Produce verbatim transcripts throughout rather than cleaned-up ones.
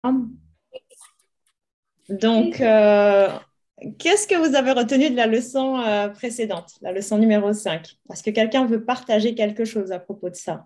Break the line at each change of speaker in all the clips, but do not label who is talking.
Donc, euh, qu'est-ce que vous avez retenu de la leçon euh, précédente, la leçon numéro cinq? Est-ce que quelqu'un veut partager quelque chose à propos de ça?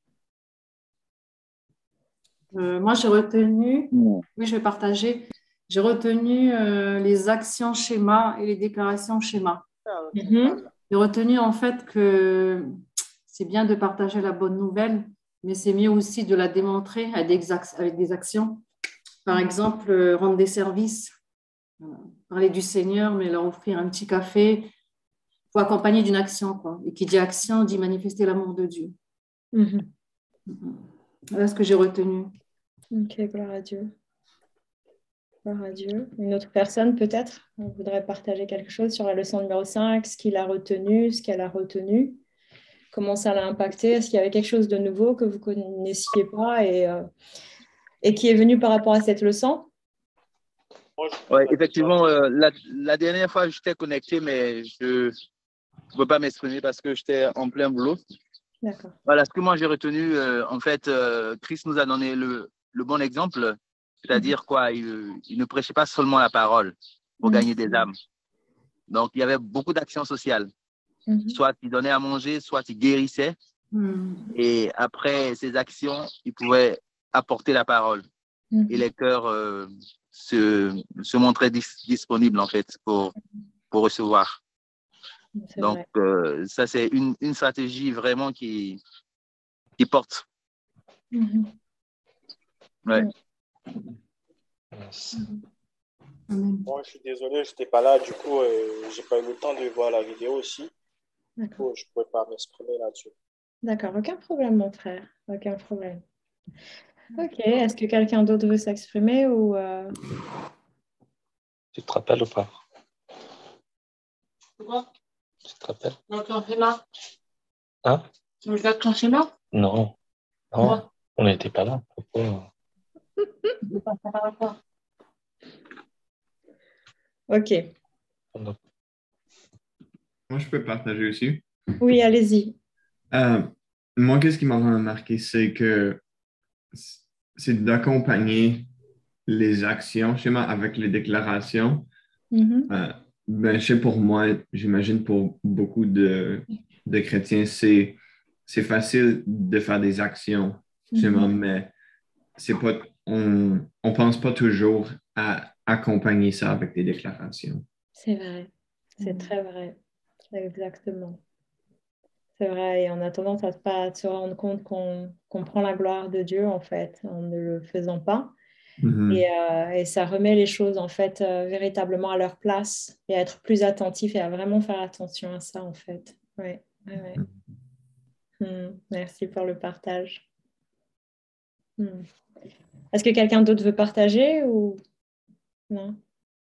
Euh, moi, j'ai retenu, oui, je vais partager, j'ai retenu euh, les actions schéma et les déclarations schéma.
Mhm.
J'ai retenu en fait que c'est bien de partager la bonne nouvelle, mais c'est mieux aussi de la démontrer avec des, ac- avec des actions. Par exemple, euh, rendre des services, euh, parler du Seigneur, mais leur offrir un petit café. Il faut accompagner d'une action, quoi. Et qui dit action dit manifester l'amour de Dieu.
Mhm.
Voilà ce que j'ai retenu.
Ok, gloire à Dieu. Gloire à Dieu. Une autre personne, peut-être, voudrait partager quelque chose sur la leçon numéro cinq, ce qu'il a retenu, ce qu'elle a retenu, comment ça l'a impacté, est-ce qu'il y avait quelque chose de nouveau que vous ne connaissiez pas et, euh, et qui est venu par rapport à cette leçon?
Ouais, effectivement, euh, la, la dernière fois, j'étais connecté, mais je ne peux pas m'exprimer parce que j'étais en plein boulot.
D'accord.
Voilà, ce que moi j'ai retenu, euh, en fait, euh, Christ nous a donné le, le bon exemple, c'est-à-dire quoi, il, il ne prêchait pas seulement la parole pour
Mhm.
gagner des âmes. Donc, il y avait beaucoup d'actions sociales.
Mhm.
Soit il donnait à manger, soit il guérissait.
Hmm.
Et après ces actions, il pouvait apporter la parole.
Mhm.
Et les cœurs euh, se, se montraient dis- disponibles, en fait, pour, pour recevoir.
C'est
Donc,
vrai.
euh, ça, c'est une, une stratégie vraiment qui, qui porte.
Mhm.
Ouais.
Mhm.
Amen.
Bon, je suis désolé, je n'étais pas là, du coup, euh, j'ai pas eu le temps de voir la vidéo aussi. Du
D'accord.
coup, je ne pouvais pas m'exprimer là-dessus.
D'accord, aucun problème, mon frère. Aucun problème. Ok, est-ce que quelqu'un d'autre veut s'exprimer ou euh,
Tu te rappelles ou pas?
Pourquoi?
Tu te rappelles?
Donc, on fait là.
Hein?
On fait ton schéma?
Non, non,
Pourquoi?
on n'était pas là. Pourquoi?
Je passe par rapport.
Ok,
Moi, je peux partager aussi.
oui, allez-y.
Euh, Moi, qu'est-ce qui m'a remarqué, c'est que c'est d'accompagner les actions schéma avec les déclarations.
Mhm.
Euh, ben, je sais pour moi, j'imagine pour beaucoup de, de chrétiens, c'est, c'est facile de faire des actions schéma,
Mhm.
mais c'est pas, on ne pense pas toujours à accompagner ça avec des déclarations.
C'est vrai, c'est très vrai, exactement. C'est vrai, et on a tendance à ne pas se rendre compte qu'on qu'on prend la gloire de Dieu, en fait, en ne le faisant pas. Et,
Mhm.
euh, et ça remet les choses, en fait, euh, véritablement à leur place et à être plus attentif et à vraiment faire attention à ça, en fait. Ouais, ouais, ouais. Hmm, merci pour le partage. Hmm. Est-ce que quelqu'un d'autre veut partager ou non?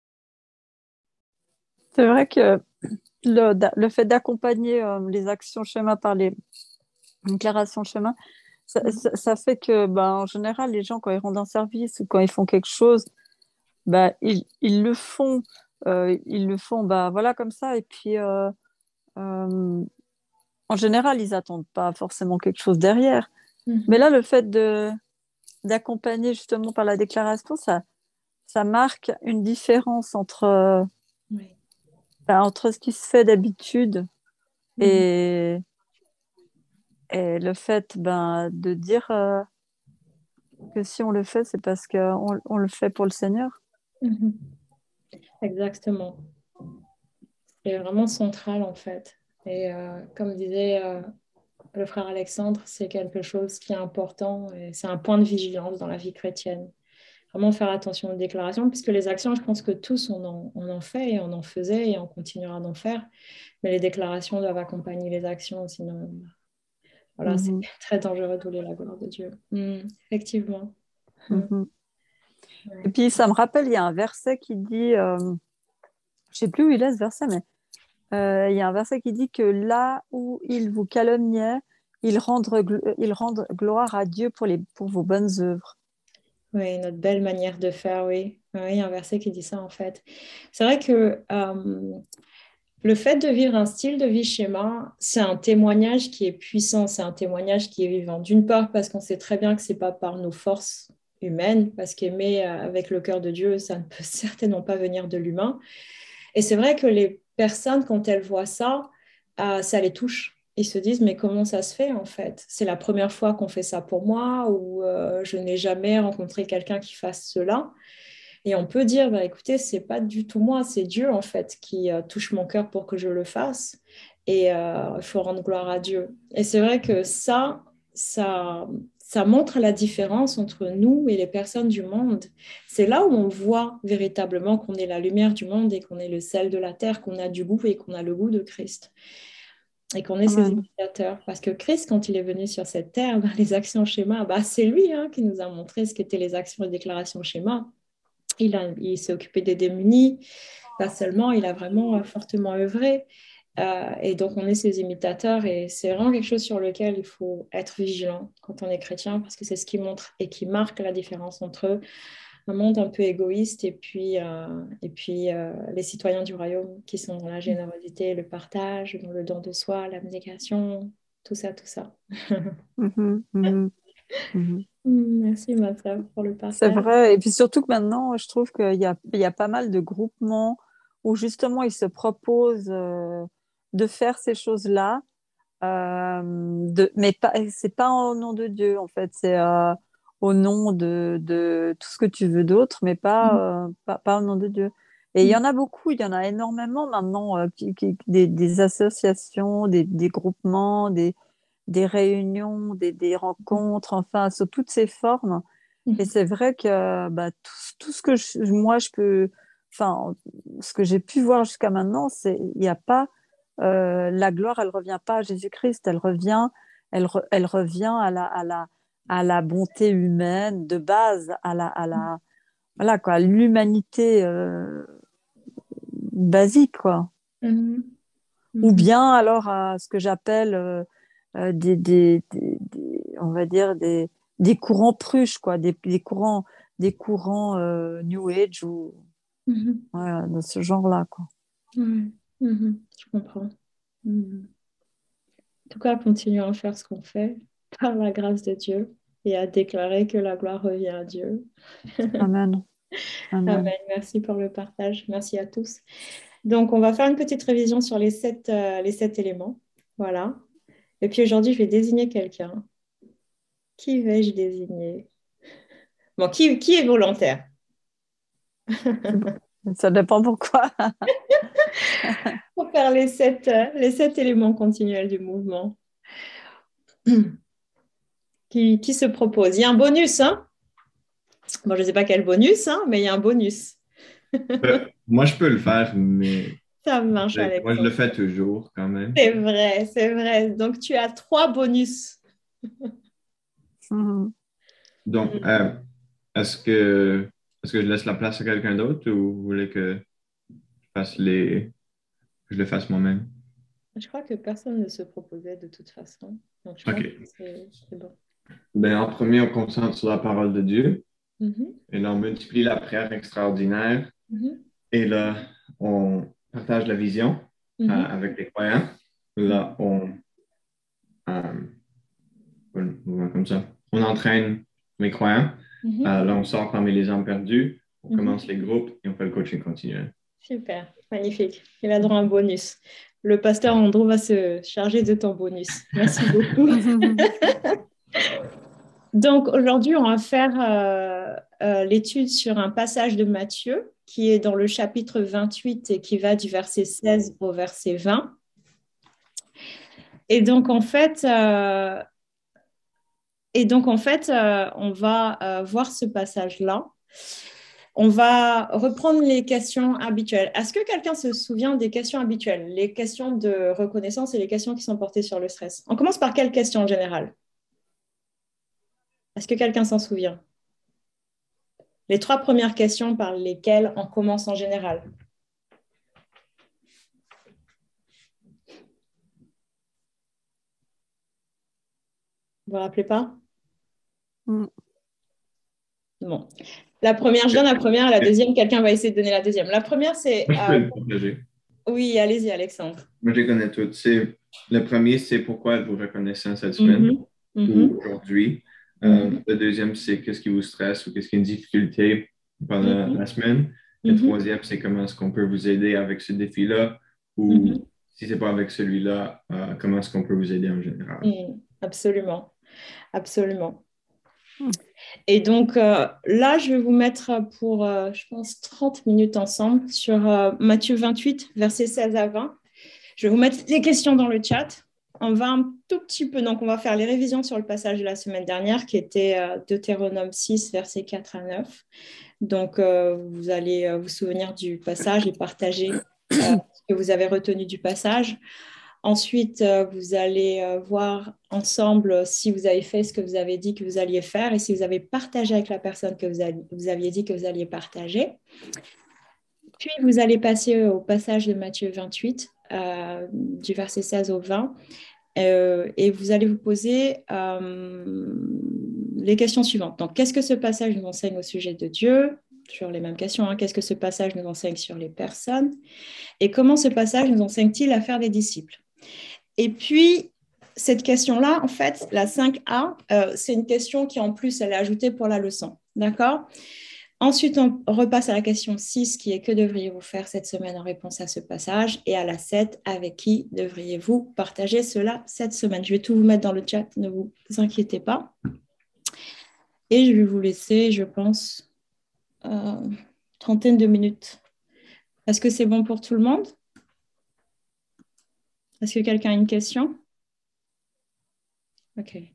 C'est vrai que le, le fait d'accompagner euh, les actions schéma par les déclarations schéma, ça, ça, ça fait que, ben, en général, les gens, quand ils rendent un service ou quand ils font quelque chose, ben, ils, ils le font, euh, ils le font, bah, voilà, comme ça. Et puis, euh, euh, en général, ils attendent pas forcément quelque chose derrière. Mais
Mhm.
là, le fait de d'accompagner justement par la déclaration, ça, ça marque une différence entre, euh,
Oui.
ben, entre ce qui se fait d'habitude
Mhm.
et, et le fait ben, de dire euh, que si on le fait, c'est parce qu'on on le fait pour le Seigneur.
Mhm. Exactement. C'est vraiment central en fait. Et euh, comme disait euh, le frère Alexandre, c'est quelque chose qui est important et c'est un point de vigilance dans la vie chrétienne. Vraiment faire attention aux déclarations, puisque les actions, je pense que tous on en, on en fait et on en faisait et on continuera d'en faire. Mais les déclarations doivent accompagner les actions, sinon voilà, c'est
Mhm,
très dangereux d'oublier la gloire de Dieu. Mm, effectivement. Mm,
mhm. Et
ouais.
puis ça me rappelle, il y a un verset qui dit, euh, je sais plus où il est ce verset, mais euh, il y a un verset qui dit que là où ils vous calomniaient, ils rendent, gl- ils rendent gloire à Dieu pour, les, pour vos bonnes œuvres.
Oui, notre belle manière de faire, oui. Oui, il y a un verset qui dit ça en fait. C'est vrai que euh, le fait de vivre un style de vie schéma, c'est un témoignage qui est puissant, c'est un témoignage qui est vivant. D'une part, parce qu'on sait très bien que c'est pas par nos forces humaine, parce qu'aimer euh, avec le cœur de Dieu, ça ne peut certainement pas venir de l'humain. Et c'est vrai que les personnes, quand elles voient ça, euh, ça les touche. Ils se disent, mais comment ça se fait en fait? C'est la première fois qu'on fait ça pour moi, ou euh, je n'ai jamais rencontré quelqu'un qui fasse cela. Et on peut dire, bah, écoutez, c'est pas du tout moi, c'est Dieu en fait qui euh, touche mon cœur pour que je le fasse. Et euh, il faut rendre gloire à Dieu. Et c'est vrai que ça, ça, ça montre la différence entre nous et les personnes du monde. C'est là où on voit véritablement qu'on est la lumière du monde et qu'on est le sel de la terre, qu'on a du goût et qu'on a le goût de Christ. Et qu'on est ses
Amen.
imitateurs. Parce que Christ, quand il est venu sur cette terre, bah, les actions schéma, bah, c'est lui hein, qui nous a montré ce qu'étaient les actions et déclarations schéma. Il, a, il s'est occupé des démunis, pas seulement, il a vraiment euh, fortement œuvré. Euh, et donc, on est ses imitateurs et c'est vraiment quelque chose sur lequel il faut être vigilant quand on est chrétien parce que c'est ce qui montre et qui marque la différence entre un monde un peu égoïste et puis, euh, et puis euh, les citoyens du royaume qui sont dans la générosité, le partage, dans le don de soi, l'abnégation, tout ça, tout ça.
Mhm, mhm, mhm.
Merci, ma sœur, pour le
C'est
partage.
vrai. Et puis surtout que maintenant, je trouve qu'il y a, il y a pas mal de groupements où justement ils se proposent euh, de faire ces choses-là, euh, de, mais pas, c'est pas au nom de Dieu en fait, c'est euh, au nom de, de tout ce que tu veux d'autre, mais pas, euh, pas, pas au nom de Dieu. Et il y en a beaucoup, il y en a énormément maintenant, euh, qui, qui- des, des associations, des, des groupements, des, des réunions, des, des rencontres, enfin, sous toutes ces formes. Et c'est vrai que bah, tout, tout ce que je- moi je peux, enfin, ce que j'ai pu voir jusqu'à maintenant, c'est il n'y a pas euh, la gloire, elle revient pas à Jésus-Christ, elle revient, elle, re- elle revient à la, à la, à la bonté humaine de base, à la, à la, voilà quoi, à l'humanité euh, basique quoi.
Mhm.
Ou
Mhm.
bien alors à ce que j'appelle euh, euh, des, des, des- des- on va dire des, des courants pruches, quoi, des, des courants, des courants euh, New Age ou
Mhm.
ouais, de ce genre-là, quoi.
Ouais. Mhm. Je comprends. Mhm. En tout cas, continuons à faire ce qu'on fait par la grâce de Dieu et à déclarer que la gloire revient à Dieu.
Amen.
Amen.
Amen.
Merci pour le partage. Merci à tous. Donc, on va faire une petite révision sur les sept, euh, les sept éléments. Voilà. Et puis aujourd'hui, je vais désigner quelqu'un. Qui vais-je désigner? Bon, qui, qui est volontaire?
Ça dépend pourquoi.
Pour faire les sept, euh, les sept éléments continuels du mouvement. Qui, qui se propose? Il y a un bonus, hein? Bon, je ne sais pas quel bonus, hein, mais il y a un bonus.
Euh, moi, je peux le faire, mais
Ça marche,
euh, moi, je le
Alexandre.
fais toujours quand même.
C'est vrai, c'est vrai. Donc, tu as trois bonus.
Mhm.
Donc, euh, est-ce que, est-ce que je laisse la place à quelqu'un d'autre ou vous voulez que je fasse les, que je le fasse moi-même?
Je crois que personne ne se proposait de toute façon. Donc, je pense que
OK.
c'est c'est bon.
Ben, en premier, on concentre sur la parole de Dieu.
Mhm,
Et là, on multiplie la prière extraordinaire.
mhm,
Et là, on partage la vision euh,
mhm,
avec les croyants. Là, on, euh, voilà, comme ça, on entraîne les croyants.
mhm,
Euh, là, on sort parmi les âmes perdues. On
mhm.
commence les groupes et on fait le coaching continuel.
Super, magnifique. Il a droit à un bonus. Le pasteur Andrew va se charger de ton bonus. Merci beaucoup. Donc aujourd'hui, on va faire euh, euh, l'étude sur un passage de Matthieu qui est dans le chapitre vingt-huit et qui va du verset seize au verset vingt. Et donc en fait, euh, et donc, en fait euh, on va euh, voir ce passage-là. On va reprendre les questions habituelles. Est-ce que quelqu'un se souvient des questions habituelles, les questions de reconnaissance et les questions qui sont portées sur le stress? On commence par quelles questions en général? Est-ce que quelqu'un s'en souvient? Les trois premières questions par lesquelles on commence en général. Vous vous rappelez pas?
Mm.
Bon. La première, je donne la première, la deuxième, quelqu'un va essayer de donner la deuxième. La première, c'est...
Moi, je peux
euh,
le partager.
Oui, allez-y, Alexandre.
Moi, je les connais toutes. C'est, le premier, c'est pourquoi êtes-vous reconnaissant cette semaine
Mhm,
ou
mhm,
aujourd'hui. Euh,
Mhm.
le deuxième, c'est qu'est-ce qui vous stresse ou qu'est-ce qui est une difficulté pendant
Mhm.
la semaine. Le
Mhm.
troisième, c'est comment est-ce qu'on peut vous aider avec ce défi-là ou
Mhm.
si c'est pas avec celui-là, euh, comment est-ce qu'on peut vous aider en général.
Mhm. Absolument, absolument.
Hmm.
Et donc euh, là, je vais vous mettre pour, euh, je pense, trente minutes ensemble sur euh, Matthieu vingt-huit, versets seize à vingt. Je vais vous mettre les questions dans le chat. On va un tout petit peu, donc on va faire les révisions sur le passage de la semaine dernière qui était euh, Deutéronome six, versets quatre à neuf. Donc euh, vous allez euh, vous souvenir du passage et partager euh, ce que vous avez retenu du passage. Ensuite, euh, vous allez euh, voir ensemble si vous avez fait ce que vous avez dit que vous alliez faire et si vous avez partagé avec la personne que vous, avez, vous aviez dit que vous alliez partager. Puis, vous allez passer au passage de Matthieu vingt-huit, euh, du verset seize au vingt, euh, et vous allez vous poser euh, les questions suivantes. Donc, qu'est-ce que ce passage nous enseigne au sujet de Dieu? Sur les mêmes questions, hein. Qu'est-ce que ce passage nous enseigne sur les personnes? Et comment ce passage nous enseigne-t-il à faire des disciples? Et puis, cette question-là, en fait, la cinq A, euh, c'est une question qui, en plus, elle est ajoutée pour la leçon. D'accord? Ensuite, on repasse à la question six, qui est que devriez-vous faire cette semaine en réponse à ce passage? Et à la sept, avec qui devriez-vous partager cela cette semaine? Je vais tout vous mettre dans le chat, ne vous inquiétez pas. Et je vais vous laisser, je pense, euh, trentaine de minutes. Est-ce que c'est bon pour tout le monde? Est-ce que quelqu'un a une question? OK.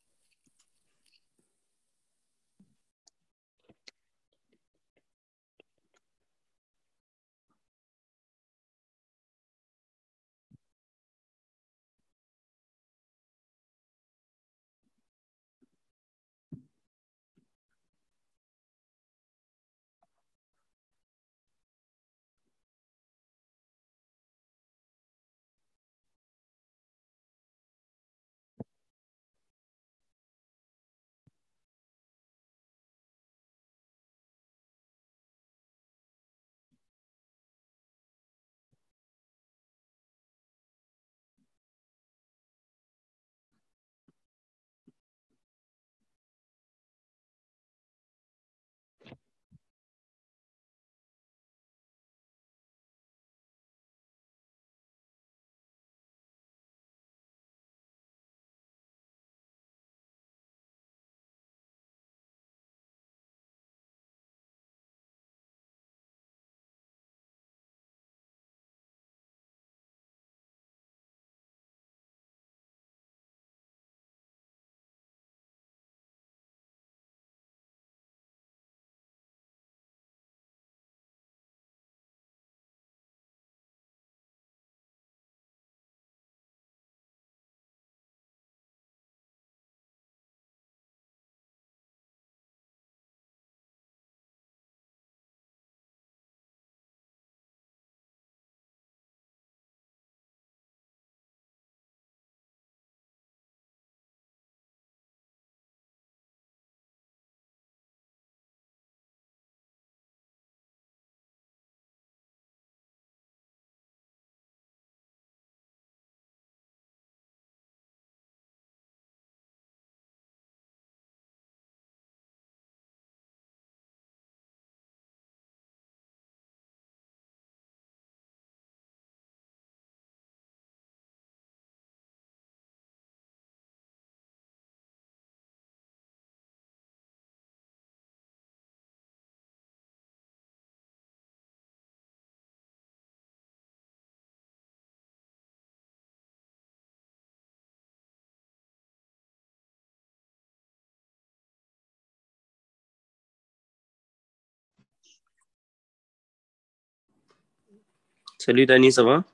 Salut Dani, ça va?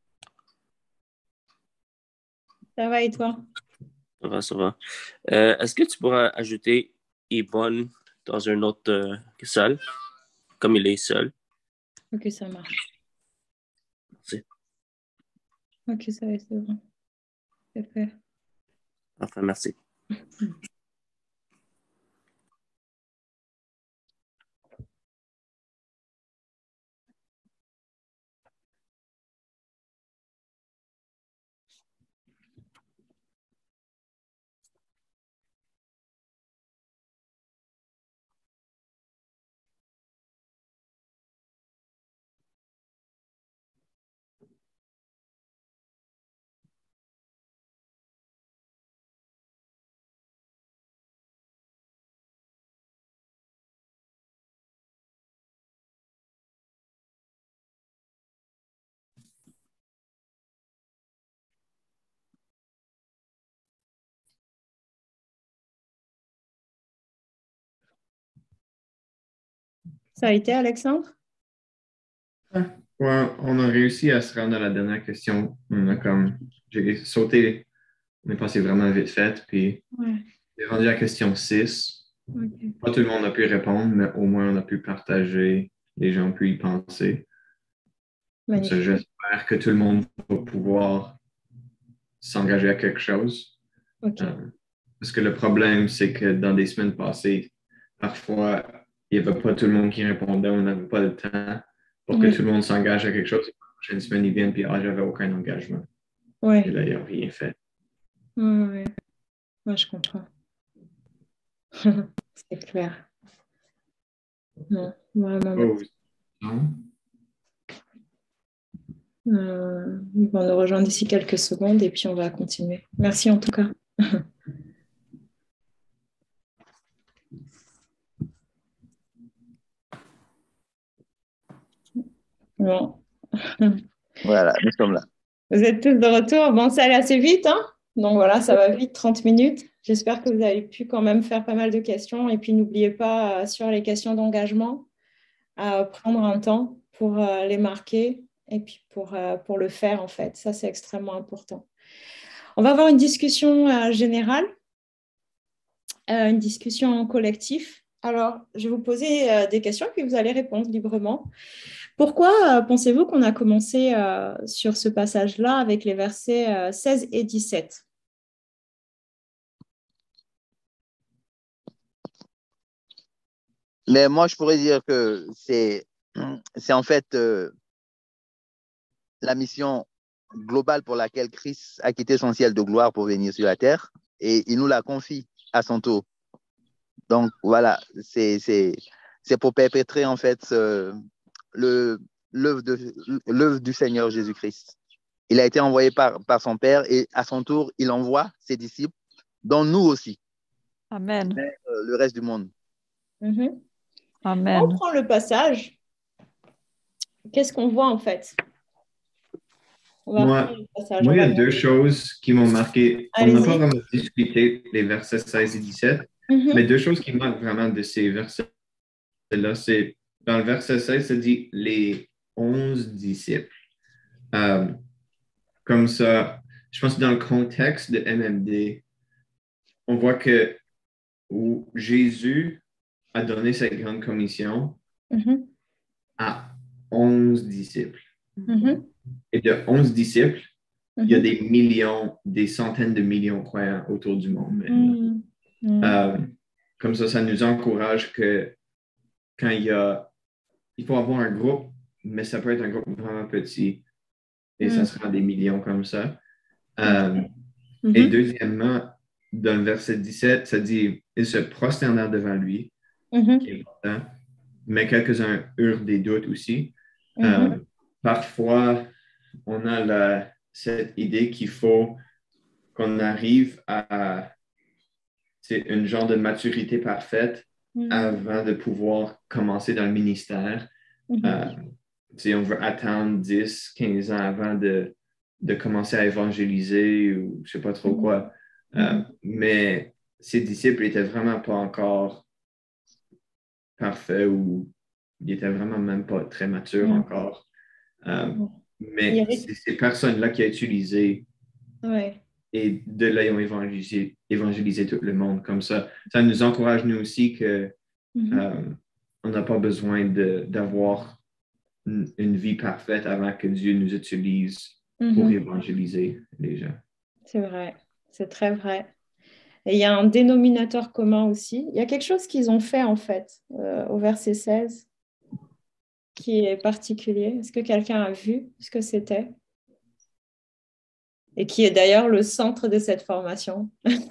Ça va et toi?
Ça va, ça va. Euh, est-ce que tu pourras ajouter Yvonne dans une autre euh, salle, comme il est seul?
Ok, ça marche.
Merci.
Ok, ça va, c'est bon. C'est fait.
Enfin, merci.
Ça a été, Alexandre?
Ouais, on a réussi à se rendre à la dernière question. On a comme, j'ai sauté, on est passé vraiment vite fait, puis
Ouais.
j'ai rendu à la question six.
Ok.
Pas tout le monde a pu répondre, mais au moins on a pu partager, les gens ont pu y penser. Comme ça,
Magnifique.
j'espère que tout le monde va pouvoir s'engager à quelque chose.
Ok.
Euh, parce que le problème, c'est que dans des semaines passées, parfois, il n'y avait pas tout le monde qui répondait, on n'avait pas le temps pour que
Mhm.
tout le monde s'engage à quelque chose. Et la prochaine semaine, ils viennent, puis ah, j'avais aucun engagement. Et
Ouais.
là, ils n'ont rien fait.
Ouais, ouais. Ouais, je comprends. C'est clair. Non, vraiment.
Oh, non.
Euh, ils vont nous rejoindre d'ici quelques secondes et puis on va continuer. Merci en tout cas. Bon.
Voilà, nous sommes là.
Vous êtes tous de retour. Bon, ça allait assez vite, hein? Donc voilà, ça va vite, trente minutes. J'espère que vous avez pu quand même faire pas mal de questions. Et puis n'oubliez pas, euh, sur les questions d'engagement, à prendre un temps pour euh, les marquer et puis pour, euh, pour le faire, en fait. Ça, c'est extrêmement important. On va avoir une discussion euh, générale, euh, une discussion en collectif. Alors, je vais vous poser euh, des questions, puis vous allez répondre librement. Pourquoi euh, pensez-vous qu'on a commencé euh, sur ce passage-là avec les versets euh, seize et dix-sept?
Mais moi, je pourrais dire que c'est, c'est en fait euh, la mission globale pour laquelle Christ a quitté son ciel de gloire pour venir sur la terre et il nous la confie à son tour. Donc voilà, c'est, c'est, c'est pour perpétrer en fait euh, le, l'œuvre, de, l'œuvre du Seigneur Jésus-Christ. Il a été envoyé par, par son Père et à son tour, il envoie ses disciples, dont nous aussi,
Amen.
euh, le reste du monde.
Mm-hmm.
Amen.
On prend le passage. Qu'est-ce qu'on voit en fait? On va
Moi,
prendre le passage.
moi,
On
il y a
va...
deux choses qui m'ont marqué. On n'a
Allez-y.
pas vraiment discuté les versets seize et dix-sept,
Mm-hmm.
mais deux choses qui marquent vraiment de ces versets-là, c'est dans le verset seize, ça dit les onze disciples. Euh, comme ça, je pense que dans le contexte de M M D, on voit que où Jésus a donné cette grande commission
Mm-hmm.
à onze disciples.
Mm-hmm.
Et de onze disciples,
Mm-hmm.
il y a des millions, des centaines de millions de croyants autour du monde maintenant.
Mm-hmm.
Euh, comme ça, ça nous encourage que quand il y a, il faut avoir un groupe, mais ça peut être un groupe vraiment petit et ça
Mm-hmm.
sera des millions comme ça. Euh,
Mm-hmm.
Et deuxièmement, dans le verset dix-sept, ça dit « Ils se prosternèrent devant lui
Mm-hmm. »,
qui est important, mais quelques-uns eurent des doutes aussi.
Mm-hmm.
Euh, parfois, on a la, cette idée qu'il faut qu'on arrive à une genre de maturité parfaite
Mm-hmm.
avant de pouvoir commencer dans le ministère.
Mm-hmm.
Euh, on veut attendre dix, quinze ans avant de, de commencer à évangéliser ou je ne sais pas trop quoi. Euh, mais ses disciples n'étaient vraiment pas encore parfaits ou ils n'étaient vraiment même pas très matures
Mm.
encore. Euh,
Il y
mais
avait-
c'est ces personnes-là qui ont utilisé
Ouais.
et de là, ils ont évangélisé, évangélisé tout le monde comme ça. Ça nous encourage, nous aussi, que
Mhm.
euh, on n'a pas besoin de- d'avoir une, une vie parfaite avant que Dieu nous utilise pour
Mhm.
évangéliser les gens.
C'est vrai, c'est très vrai. Et il y a un dénominateur commun aussi. Il y a quelque chose qu'ils ont fait en fait euh, au verset seize qui est particulier. Est-ce que quelqu'un a vu ce que c'était? Et qui est d'ailleurs le centre de cette formation.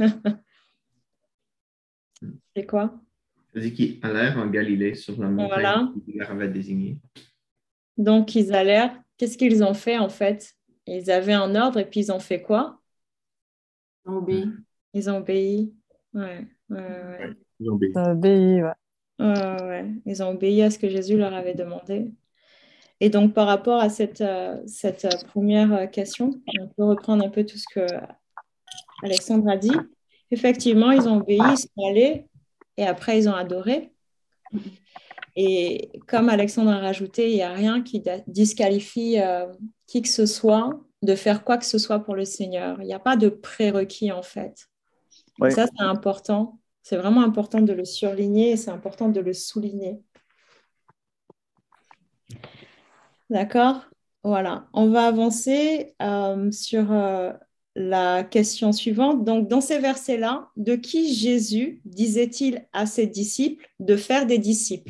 C'est quoi?
Ça dit qu'ils allèrent en Galilée sur la montagne
Voilà.
qu'il leur avait désignée.
Donc ils allèrent. Qu'est-ce qu'ils ont fait en fait? Ils avaient un ordre et puis ils ont fait quoi?
Obéi.
Ils ont obéi. Ouais, ouais, ouais.
Ils ont obéi.
Ça obéit, ouais.
Ouais, ouais. Ils ont obéi à ce que Jésus leur avait demandé. Et donc, par rapport à cette, euh, cette euh, première euh, question, on peut reprendre un peu tout ce que Alexandre a dit. Effectivement, ils ont obéi, ils sont allés et après, ils ont adoré. Et comme Alexandre a rajouté, il n'y a rien qui disqualifie euh, qui que ce soit de faire quoi que ce soit pour le Seigneur. Il n'y a pas de prérequis en fait.
Oui.
Et ça, c'est important. C'est vraiment important de le surligner et c'est important de le souligner. D'accord? Voilà. On va avancer euh, sur euh, la question suivante. Donc, dans ces versets-là, de qui Jésus disait-il à ses disciples de faire des disciples?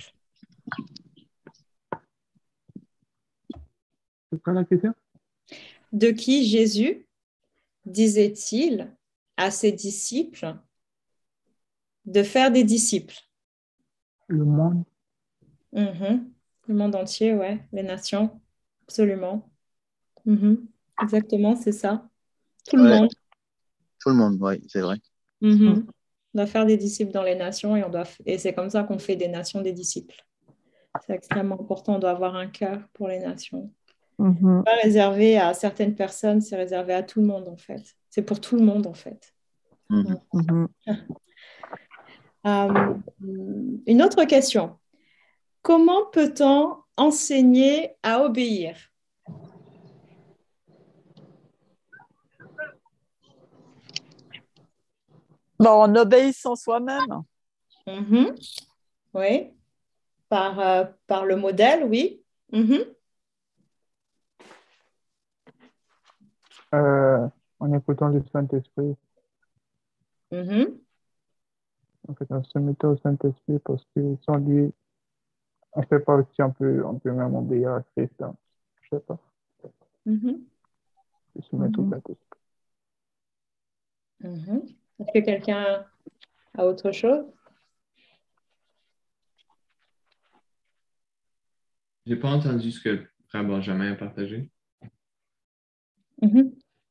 C'est quoi la question?
De qui Jésus disait-il à ses disciples de faire des disciples?
Le monde.
Mhm. Le monde entier, ouais. Les nations, absolument. Mhm. Exactement, c'est ça. Tout le
Ouais,
monde.
tout le monde, oui, c'est vrai.
Mhm. On doit faire des disciples dans les nations et, on doit f- et c'est comme ça qu'on fait des nations des disciples. C'est extrêmement important. On doit avoir un cœur pour les nations.
Mhm.
Pas réservé à certaines personnes, c'est réservé à tout le monde en fait. C'est pour tout le monde en fait.
Mhm.
Mhm.
Euh, une autre question. Comment peut-on enseigner à obéir?
Bon, en obéissant soi-même.
Mhm. Oui, par, euh, par le modèle, oui. Mhm.
Euh, en écoutant le Saint-Esprit.
Mhm.
En fait, on se mettait au Saint-Esprit parce que sans lui, on ne fait pas aussi, on peut, on peut même obéir à Christ. Hein. Je sais pas.
Mhm.
Il se met au
Mhm.
Saint-Esprit.
Mhm. Est-ce que quelqu'un a autre chose?
J'ai pas entendu ce que Frère Benjamin a partagé.
Mhm.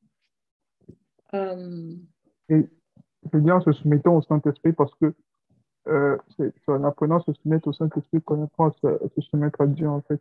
Euh,
Et je dis en se soumettant au Saint-Esprit parce que euh, c'est c'est en apprenant à se soumettre au Saint-Esprit qu'on apprend à se, à se soumettre à Dieu, en fait.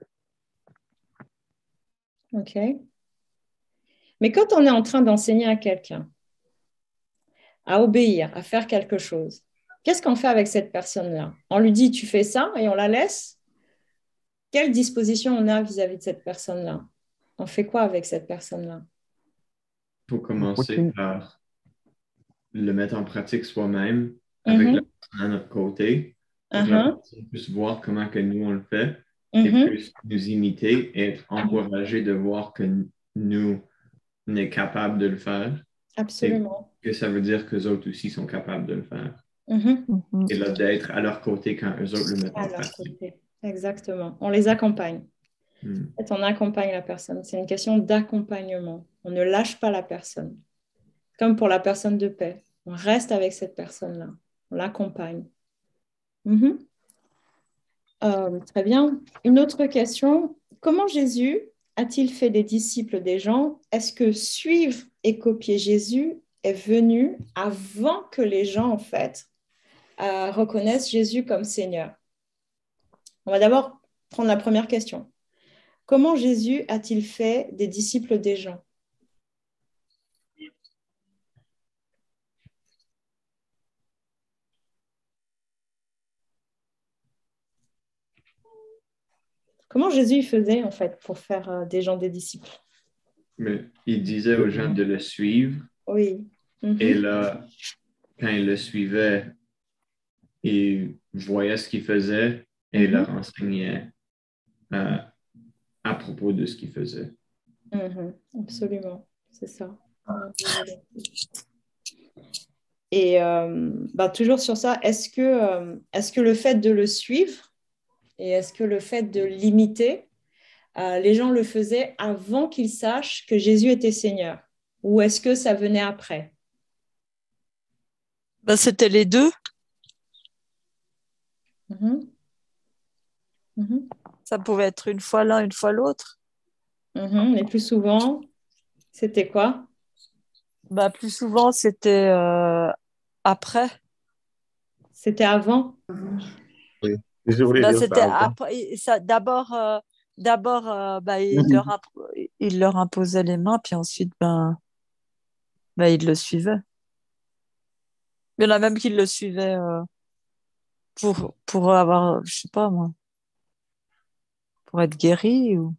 ok. Mais quand on est en train d'enseigner à quelqu'un à obéir, à faire quelque chose, qu'est-ce qu'on fait avec cette personne-là? On lui dit, tu fais ça et on la laisse? Quelle disposition on a vis-à-vis de cette personne-là? On fait quoi avec cette personne-là?
Il faut
Le
commencer
coaching,
par le mettre en pratique soi-même avec la
Mhm.
personne à notre côté pour que la
Uh-huh.
personne puisse voir comment que nous on le fait et
Mhm.
puisse nous imiter et être encouragé de voir que nous on est capable de le faire et
Absolument.
que ça veut dire que les autres aussi sont capables de le faire.
Mhm.
Mhm.
Et là, d'être à leur côté quand eux autres le mettent
À
en
leur
pratique.
côté. Exactement. On les accompagne.
Hmm.
En fait, on accompagne la personne. C'est une question d'accompagnement. On ne lâche pas la personne. Comme pour la personne de paix. On reste avec cette personne-là. On l'accompagne. Mhm. Euh, très bien. Une autre question. Comment Jésus a-t-il fait des disciples des gens? Est-ce que suivre et copier Jésus est venu avant que les gens, en fait, euh, reconnaissent Jésus comme Seigneur? On va d'abord prendre la première question. Comment Jésus a-t-il fait des disciples des gens? Comment Jésus il faisait, en fait, pour faire euh, des gens des disciples?
Mais il disait aux gens de le suivre
Oui. Mhm.
et là, quand ils le suivaient, ils voyaient ce qu'il faisait et
Mhm.
leur enseignaient euh, à propos de ce qu'il faisait.
Mhm. Absolument, c'est ça. Et euh, bah, toujours sur ça, est-ce que, euh, est-ce que le fait de le suivre et est-ce que le fait de l'imiter, euh, les gens le faisaient avant qu'ils sachent que Jésus était Seigneur? Ou est-ce que ça venait après?
Ben, c'était les deux.
Mhm. Mhm.
Ça pouvait être une fois l'un, une fois l'autre.
Mhm. Et plus souvent, c'était quoi?
Ben, plus souvent, c'était euh, après.
C'était avant?
Oui. Je voulais
Ben,
dire
c'était
ça avant.
après. il- Ça, d'abord, euh, d'abord euh, ben, il,
Mhm.
leur imp- il leur imposait les mains, puis ensuite, ben, ben, il le suivait. Il y en a même qui le suivaient euh, pour, pour avoir, je sais pas moi. pour être guéri ou...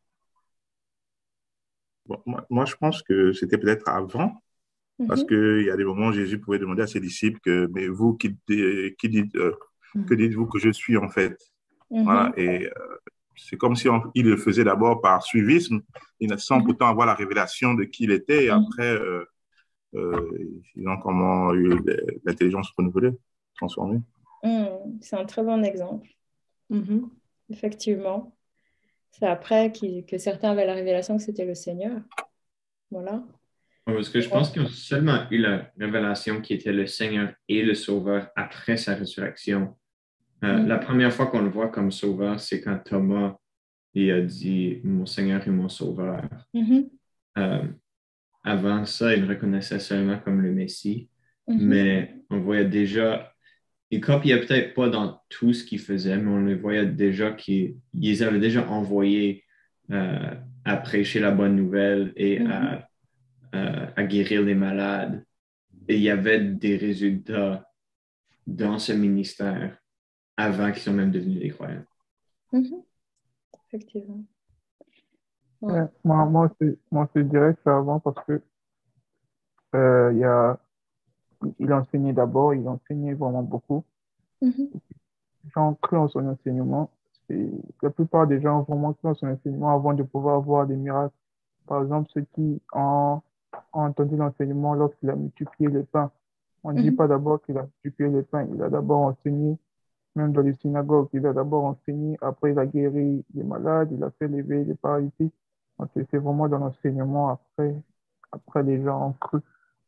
Bon, moi, moi, je pense que c'était peut-être avant, parce
Mhm,
qu'il y a des moments où Jésus pouvait demander à ses disciples que, mais vous, qui, di- qui dites, euh, que dites-vous que je suis en fait? Voilà,
mhm,
et euh, c'est comme si on- il le faisait d'abord par suivisme, il- sans
mhm,
pourtant avoir la révélation de qui il était, et
mhm.
après, euh, euh, ils ont comment eu l'intelligence renouvelée, transformée.
Mhm. C'est un très bon exemple. Mhm. Effectivement. C'est après qu'il- que certains avaient la révélation que c'était le Seigneur. Voilà.
Parce que je pense qu'ils ont seulement eu la révélation qui était le Seigneur et le Sauveur après sa résurrection. Euh, la
Mhm,
première fois qu'on le voit comme Sauveur, c'est quand Thomas il a dit Mon Seigneur et mon Sauveur.
mhm,
Euh, Avant ça, il le reconnaissait seulement comme le Messie,
mhm,
mais on voyait déjà, il copiait peut-être pas dans tout ce qu'il faisait, mais on le voyait déjà qu'ils ils avaient déjà envoyé euh, à prêcher la bonne nouvelle et
mhm,
à, à, à guérir les malades. Et il y avait des résultats dans ce ministère avant qu'ils soient même devenus des croyants.
mhm. Effectivement. Ouais.
Euh, moi, moi, aussi, moi, je dirais que c'est avant parce que euh, il y a, il enseignait d'abord, il enseignait vraiment beaucoup.
Mhm,
Les gens cru en son enseignement. Et la plupart des gens ont vraiment cru en son enseignement avant de pouvoir voir des miracles. Par exemple, ceux qui ont, ont entendu l'enseignement lorsqu'il a multiplié le pain. On ne dit
mhm,
pas d'abord qu'il a multiplié le pain, il a d'abord enseigné, même dans les synagogues, il a d'abord enseigné, après il a guéri les malades, il a fait lever les paralytiques. Donc c'est c'est vraiment dans l'enseignement, après, après les gens ont cru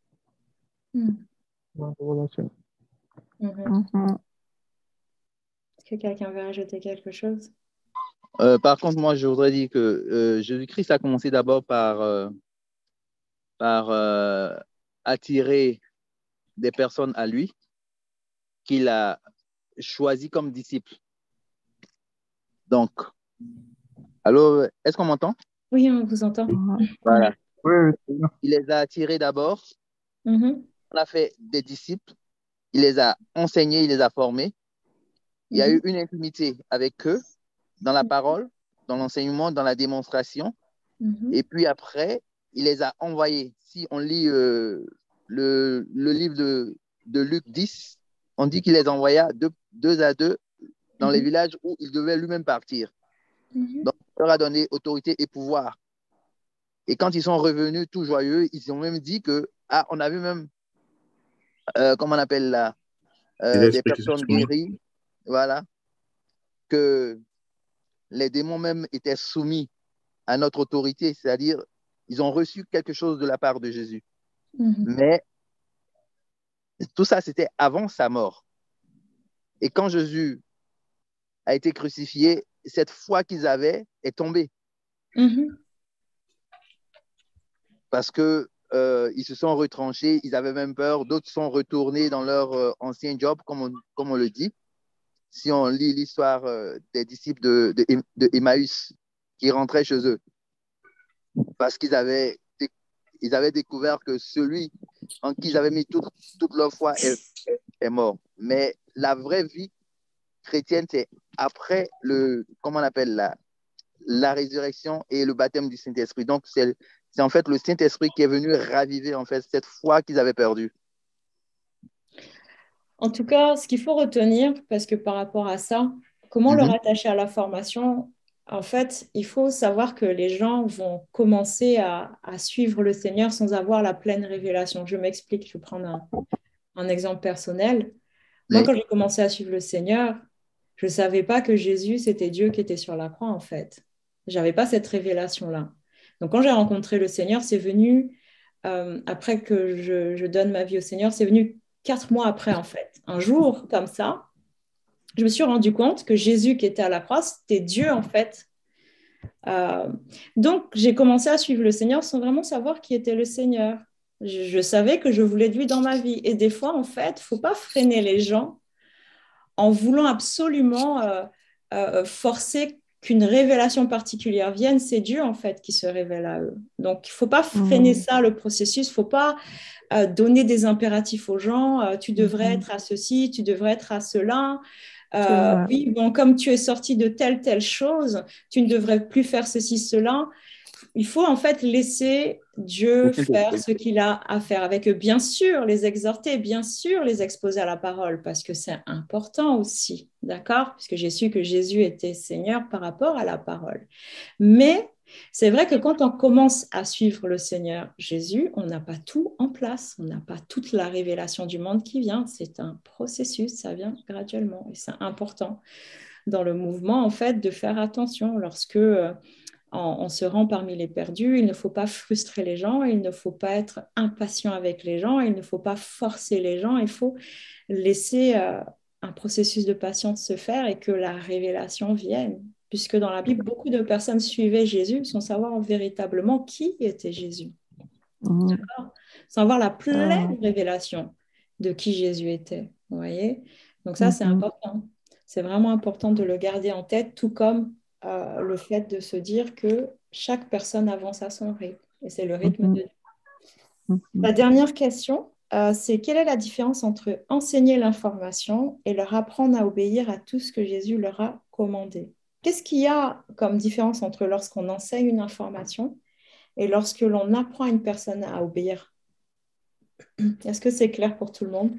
mhm,
dans l'enseignement.
mhm.
Mhm.
Est-ce que quelqu'un veut rajouter quelque chose?
Euh, par contre, moi, je voudrais dire que euh, Jésus-Christ a commencé d'abord par, euh, par euh, attirer des personnes à lui qu'il a choisi comme disciples. Donc, alors, est-ce qu'on m'entend?
Oui, on vous entend.
Ouais.
Voilà.
Oui, oui, c'est bien.
Il les a attirés d'abord,
Mhm,
on a fait des disciples, il les a enseignés, il les a formés. Il y a eu
mhm,
une intimité avec eux dans la parole, dans l'enseignement, dans la démonstration.
mhm,
Et puis après, il les a envoyés. Si on lit euh, le, le livre de, de Luc dix, on dit qu'il les envoya deux, deux à deux dans les
mhm,
villages où il devait lui-même partir.
mhm,
Donc, il leur a donné autorité et pouvoir. Et quand ils sont revenus tout joyeux, ils ont même dit que, ah, on a vu même, euh, comment on appelle là,
Et
euh, des
l'esprit qui se
personnes
soumet.
guéries, voilà, que les démons même étaient soumis à notre autorité, c'est-à-dire, ils ont reçu quelque chose de la part de Jésus.
mhm,
Mais tout ça, c'était avant sa mort. Et quand Jésus a été crucifié, cette foi qu'ils avaient est tombée
mhm,
parce que euh, ils se sont retranchés, ils avaient même peur, d'autres sont retournés dans leur euh, ancien job, comme on, comme on le dit. Si on lit l'histoire euh, des disciples de, de, de Emmaüs qui rentraient chez eux, parce qu'ils avaient, ils avaient découvert que celui en qui ils avaient mis toute, toute leur foi est, est mort. Mais la vraie vie chrétienne, c'est après le, comment on appelle la, la résurrection et le baptême du Saint-Esprit. Donc, c'est, c'est en fait le Saint-Esprit qui est venu raviver en fait cette foi qu'ils avaient perdue.
En tout cas, ce qu'il faut retenir, parce que par rapport à ça, comment le
Mhm.
rattacher à la formation? En fait, il faut savoir que les gens vont commencer à, à suivre le Seigneur sans avoir la pleine révélation. Je m'explique, je vais prendre un, un exemple personnel. Moi,
Oui.
quand j'ai commencé à suivre le Seigneur, je ne savais pas que Jésus, c'était Dieu qui était sur la croix, en fait. Je n'avais pas cette révélation-là. Donc, quand j'ai rencontré le Seigneur, c'est venu, euh, après que je, je donne ma vie au Seigneur, c'est venu quatre mois après, en fait. Un jour, comme ça, je me suis rendu compte que Jésus qui était à la croix, c'était Dieu, en fait. Euh, donc, j'ai commencé à suivre le Seigneur sans vraiment savoir qui était le Seigneur. Je, je savais que je voulais de lui dans ma vie. Et des fois, en fait, il ne faut pas freiner les gens en voulant absolument euh, euh, forcer qu'une révélation particulière vienne. C'est Dieu, en fait, qui se révèle à eux. Donc, il ne faut pas freiner
Mhm.
ça, le processus. Il ne faut pas euh, donner des impératifs aux gens. Euh, tu devrais
Mhm.
être à ceci, tu devrais être à cela. Euh, oui, bon, comme tu es sorti de telle, telle chose, tu ne devrais plus faire ceci, cela. Il faut en fait laisser Dieu faire ce qu'il a à faire avec eux. Bien sûr, les exhorter, bien sûr, les exposer à la parole, parce que c'est important aussi, d'accord? Puisque j'ai su que Jésus était Seigneur par rapport à la parole. Mais c'est vrai que quand on commence à suivre le Seigneur Jésus, on n'a pas tout en place, on n'a pas toute la révélation du monde qui vient. C'est un processus, ça vient graduellement et c'est important dans le mouvement en fait de faire attention lorsque euh, on, on se rend parmi les perdus. Il ne faut pas frustrer les gens, il ne faut pas être impatient avec les gens, il ne faut pas forcer les gens, il faut laisser euh, un processus de patience se faire et que la révélation vienne. Puisque dans la Bible, beaucoup de personnes suivaient Jésus sans savoir véritablement qui était Jésus.
Mmh.
Sans avoir la pleine
Ah.
révélation de qui Jésus était. Vous voyez? Donc ça,
Mmh.
c'est important. C'est vraiment important de le garder en tête, tout comme euh, le fait de se dire que chaque personne avance à son rythme. Et c'est le rythme
Mmh.
de Dieu.
Mmh.
La dernière question, euh, c'est quelle est la différence entre enseigner l'information et leur apprendre à obéir à tout ce que Jésus leur a commandé? Qu'est-ce qu'il y a comme différence entre lorsqu'on enseigne une information et lorsque l'on apprend à une personne à obéir? Est-ce que c'est clair pour tout le monde?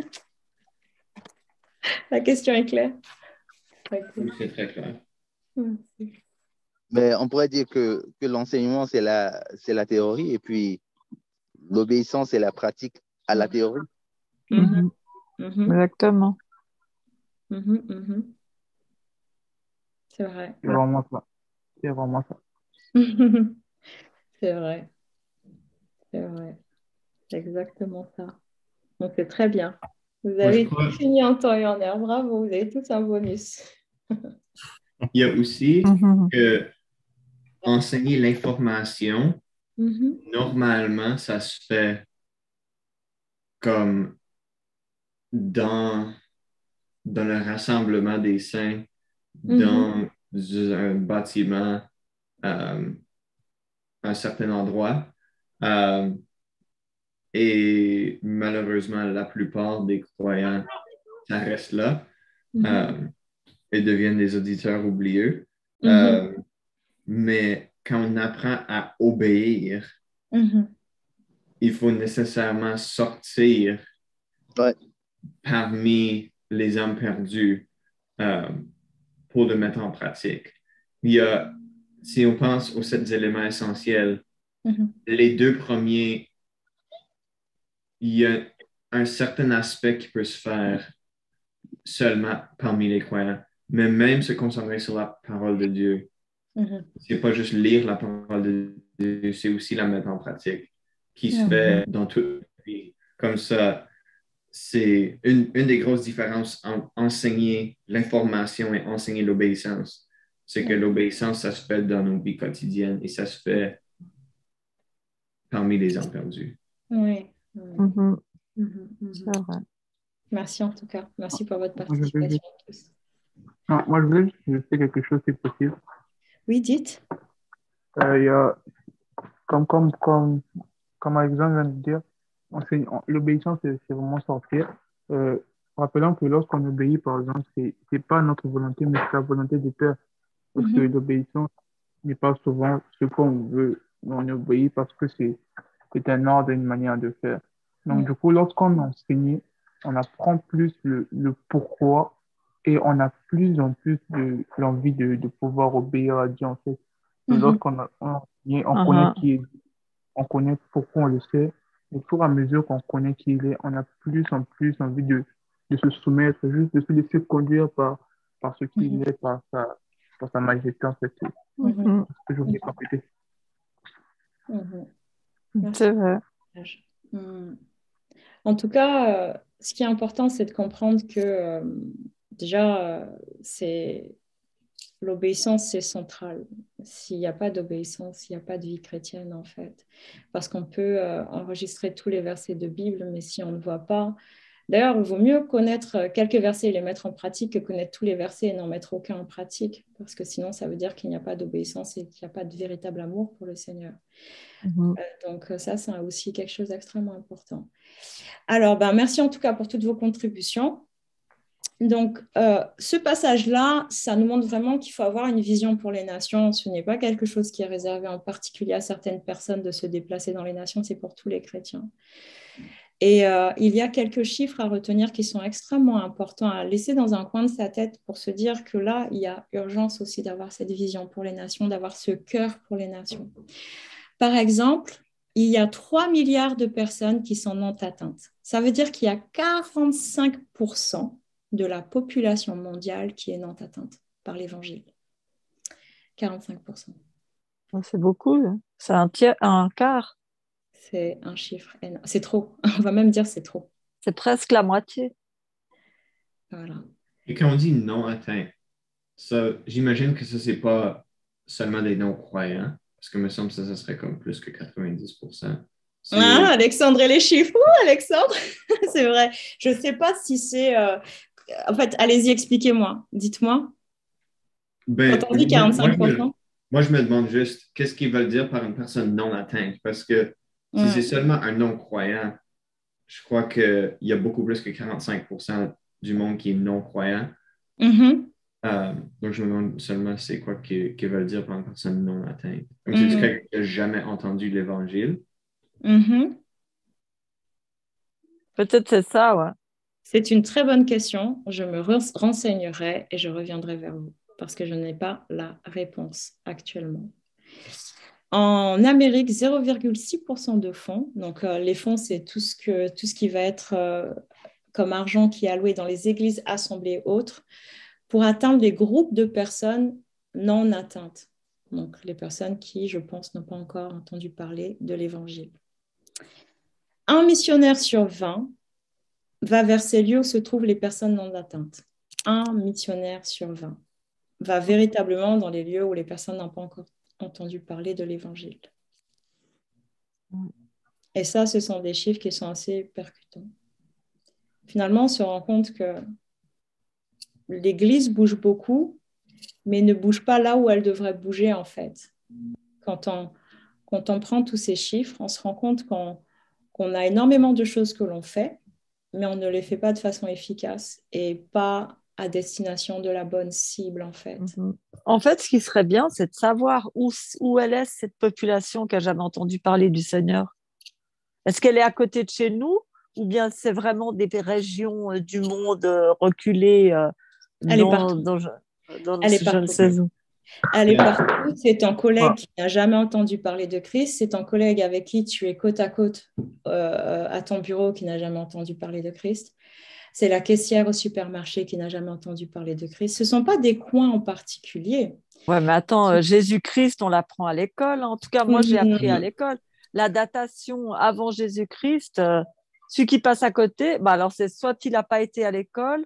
La question est claire.
Oui, c'est très clair.
Mais on pourrait dire que, que l'enseignement, c'est la, c'est la théorie et puis l'obéissance, c'est la pratique à la théorie.
Mmh.
Mhm.
Exactement.
Mhm, mhm. C'est vrai.
C'est vraiment ça. C'est vraiment ça.
C'est vrai. C'est vrai. C'est exactement ça. Donc, c'est très bien. Vous
Moi, je
avez
crois
tout fini en temps et en heure. Bravo, vous avez tous un bonus.
qu'il y a aussi
Mmh.
que enseigner l'information,
Mhm,
normalement, ça se fait comme dans, dans le rassemblement des saints,
mhm,
dans un bâtiment, euh, à un certain endroit. Euh, et malheureusement, la plupart des croyants, ça reste là,
mhm,
euh, et deviennent des auditeurs oublieux.
mhm,
Euh, mais quand on apprend à obéir,
mhm.
il faut nécessairement sortir
Ouais.
parmi les hommes perdus euh, pour le mettre en pratique. Il y a, si on pense aux sept éléments essentiels,
Mhm.
les deux premiers, il y a un certain aspect qui peut se faire seulement parmi les croyants, mais même se concentrer sur la parole de Dieu.
Mhm.
C'est pas juste lire la parole de Dieu, c'est aussi la mettre en pratique, qui se
Mmh.
fait dans toute la vie. Comme ça, c'est une, une des grosses différences entre enseigner l'information et enseigner l'obéissance. C'est que l'obéissance, ça se fait dans nos vies quotidiennes et ça se fait parmi les hommes perdus.
Oui. Oui.
Mmh.
Mhm, mhm.
C'est vrai.
Merci en tout cas. Merci pour votre
Moi, je vais
participation
juste,
à tous.
non, moi, je voulais juste ajouter quelque chose si possible.
Oui, dites.
Euh, il y a, comme, comme, comme, comme Alexandre vient de dire, on fait- on- l'obéissance, c'est c'est vraiment sortir. Euh, rappelons que lorsqu'on obéit, par exemple, c'est c'est pas notre volonté, mais c'est la volonté du Père. Parce que
Mhm,
l'obéissance n'est pas souvent ce qu'on veut. On obéit parce que c'est c'est un ordre, une manière de faire. Donc,
mhm,
du coup, lorsqu'on enseigne, on apprend plus le, le pourquoi et on a plus en plus de l'envie de, de pouvoir obéir à Dieu, en fait. Que
mhm,
lorsqu'on a, on, a enseigné, on connaît
Mmh.
qui est, on connaît pourquoi on le sait. Et au fur et à mesure qu'on connaît qui il est, on a plus en plus envie de, de se soumettre, juste de se laisser conduire par, par ce qu'il
mhm,
est, par sa, par sa majesté, en fait. C'est
mhm,
Mmh.
ce que je voulais compléter.
mhm.
C'est
Merci.
vrai.
Mhm. En tout cas, euh, ce qui est important, c'est de comprendre que euh, déjà, euh, c'est l'obéissance, c'est central. S'il n'y a pas d'obéissance, il n'y a pas de vie chrétienne, en fait. Parce qu'on peut euh, enregistrer tous les versets de Bible, mais si on ne voit pas... D'ailleurs, il vaut mieux connaître quelques versets et les mettre en pratique que connaître tous les versets et n'en mettre aucun en pratique, parce que sinon, ça veut dire qu'il n'y a pas d'obéissance et qu'il n'y a pas de véritable amour pour le Seigneur.
Mmh.
Euh, donc ça, c'est aussi quelque chose d'extrêmement important. Alors, ben, merci en tout cas pour toutes vos contributions. Donc, euh, ce passage-là, ça nous montre vraiment qu'il faut avoir une vision pour les nations. Ce n'est pas quelque chose qui est réservé en particulier à certaines personnes de se déplacer dans les nations, c'est pour tous les chrétiens. Et euh, il y a quelques chiffres à retenir qui sont extrêmement importants à laisser dans un coin de sa tête pour se dire que là, il y a urgence aussi d'avoir cette vision pour les nations, d'avoir ce cœur pour les nations. Par exemple, il y a trois milliards de personnes qui sont non atteintes. Ça veut dire qu'il y a quarante-cinq pour cent de la population mondiale qui est non atteinte par l'Évangile. quarante-cinq pour cent.
C'est beaucoup, hein. C'est un tiers, un quart.
C'est un chiffre énorme. C'est trop. On va même dire c'est trop.
C'est presque la moitié.
Voilà.
Et quand on dit non atteint, ça, j'imagine que ça, c'est pas seulement des non-croyants, parce que me semble que ça, ça serait comme plus que quatre-vingt-dix pour cent. C'est...
Ah, Alexandre et les chiffres. Ouh, Alexandre, c'est vrai. Je ne sais pas si c'est... Euh... En fait, allez-y, expliquez-moi. Dites-moi.
Ben,
Quand on dit quarante-cinq pour cent.
moi, je me, moi, je me demande juste, qu'est-ce qu'ils veulent dire par une personne non atteinte? Parce que si
Mm.
c'est seulement un non-croyant, je crois qu'il y a beaucoup plus que quarante-cinq pour cent du monde qui est non-croyant.
Mm-hmm.
Euh, donc, je me demande seulement c'est quoi qu'ils qu'ils veulent dire par une personne non atteinte. Comme
Mm.
c'est quelqu'un qui n'a jamais entendu l'Évangile.
Mm-hmm.
Peut-être c'est ça, ouais.
C'est une très bonne question. Je me re- renseignerai et je reviendrai vers vous parce que je n'ai pas la réponse actuellement. En Amérique, zéro virgule six pour cent de fonds. Donc, euh, les fonds, c'est tout ce, que, tout ce qui va être euh, comme argent qui est alloué dans les églises, assemblées et autres pour atteindre des groupes de personnes non atteintes. Donc, les personnes qui, je pense, n'ont pas encore entendu parler de l'Évangile. Un missionnaire sur vingt va vers ces lieux où se trouvent les personnes non atteintes. Un missionnaire sur vingt va véritablement dans les lieux où les personnes n'ont pas encore entendu parler de l'Évangile. Et ça, ce sont des chiffres qui sont assez percutants. Finalement, on se rend compte que l'Église bouge beaucoup, mais ne bouge pas là où elle devrait bouger, en fait. Quand on, quand on prend tous ces chiffres, on se rend compte qu'on, qu'on a énormément de choses que l'on fait, mais on ne les fait pas de façon efficace et pas à destination de la bonne cible, en fait.
Mm-hmm. En fait, ce qui serait bien, c'est de savoir où, où elle est, cette population qui n'a jamais entendu parler du Seigneur. Est-ce qu'elle est à côté de chez nous ou bien c'est vraiment des régions euh, du monde euh, reculées euh,
Elle
dans,
est partout.
dans, dans
Elle est
je
partout.
ne sais où.
Elle est partout. C'est ton collègue qui n'a jamais entendu parler de Christ. C'est ton collègue avec qui tu es côte à côte euh, à ton bureau qui n'a jamais entendu parler de Christ. C'est la caissière au supermarché qui n'a jamais entendu parler de Christ. Ce ne sont pas des coins en particulier.
Ouais, mais attends, euh, Jésus-Christ, on l'apprend à l'école. En tout cas, moi, j'ai appris à l'école. La datation avant Jésus-Christ, euh, celui qui passe à côté, bah alors c'est soit il n'a pas été à l'école,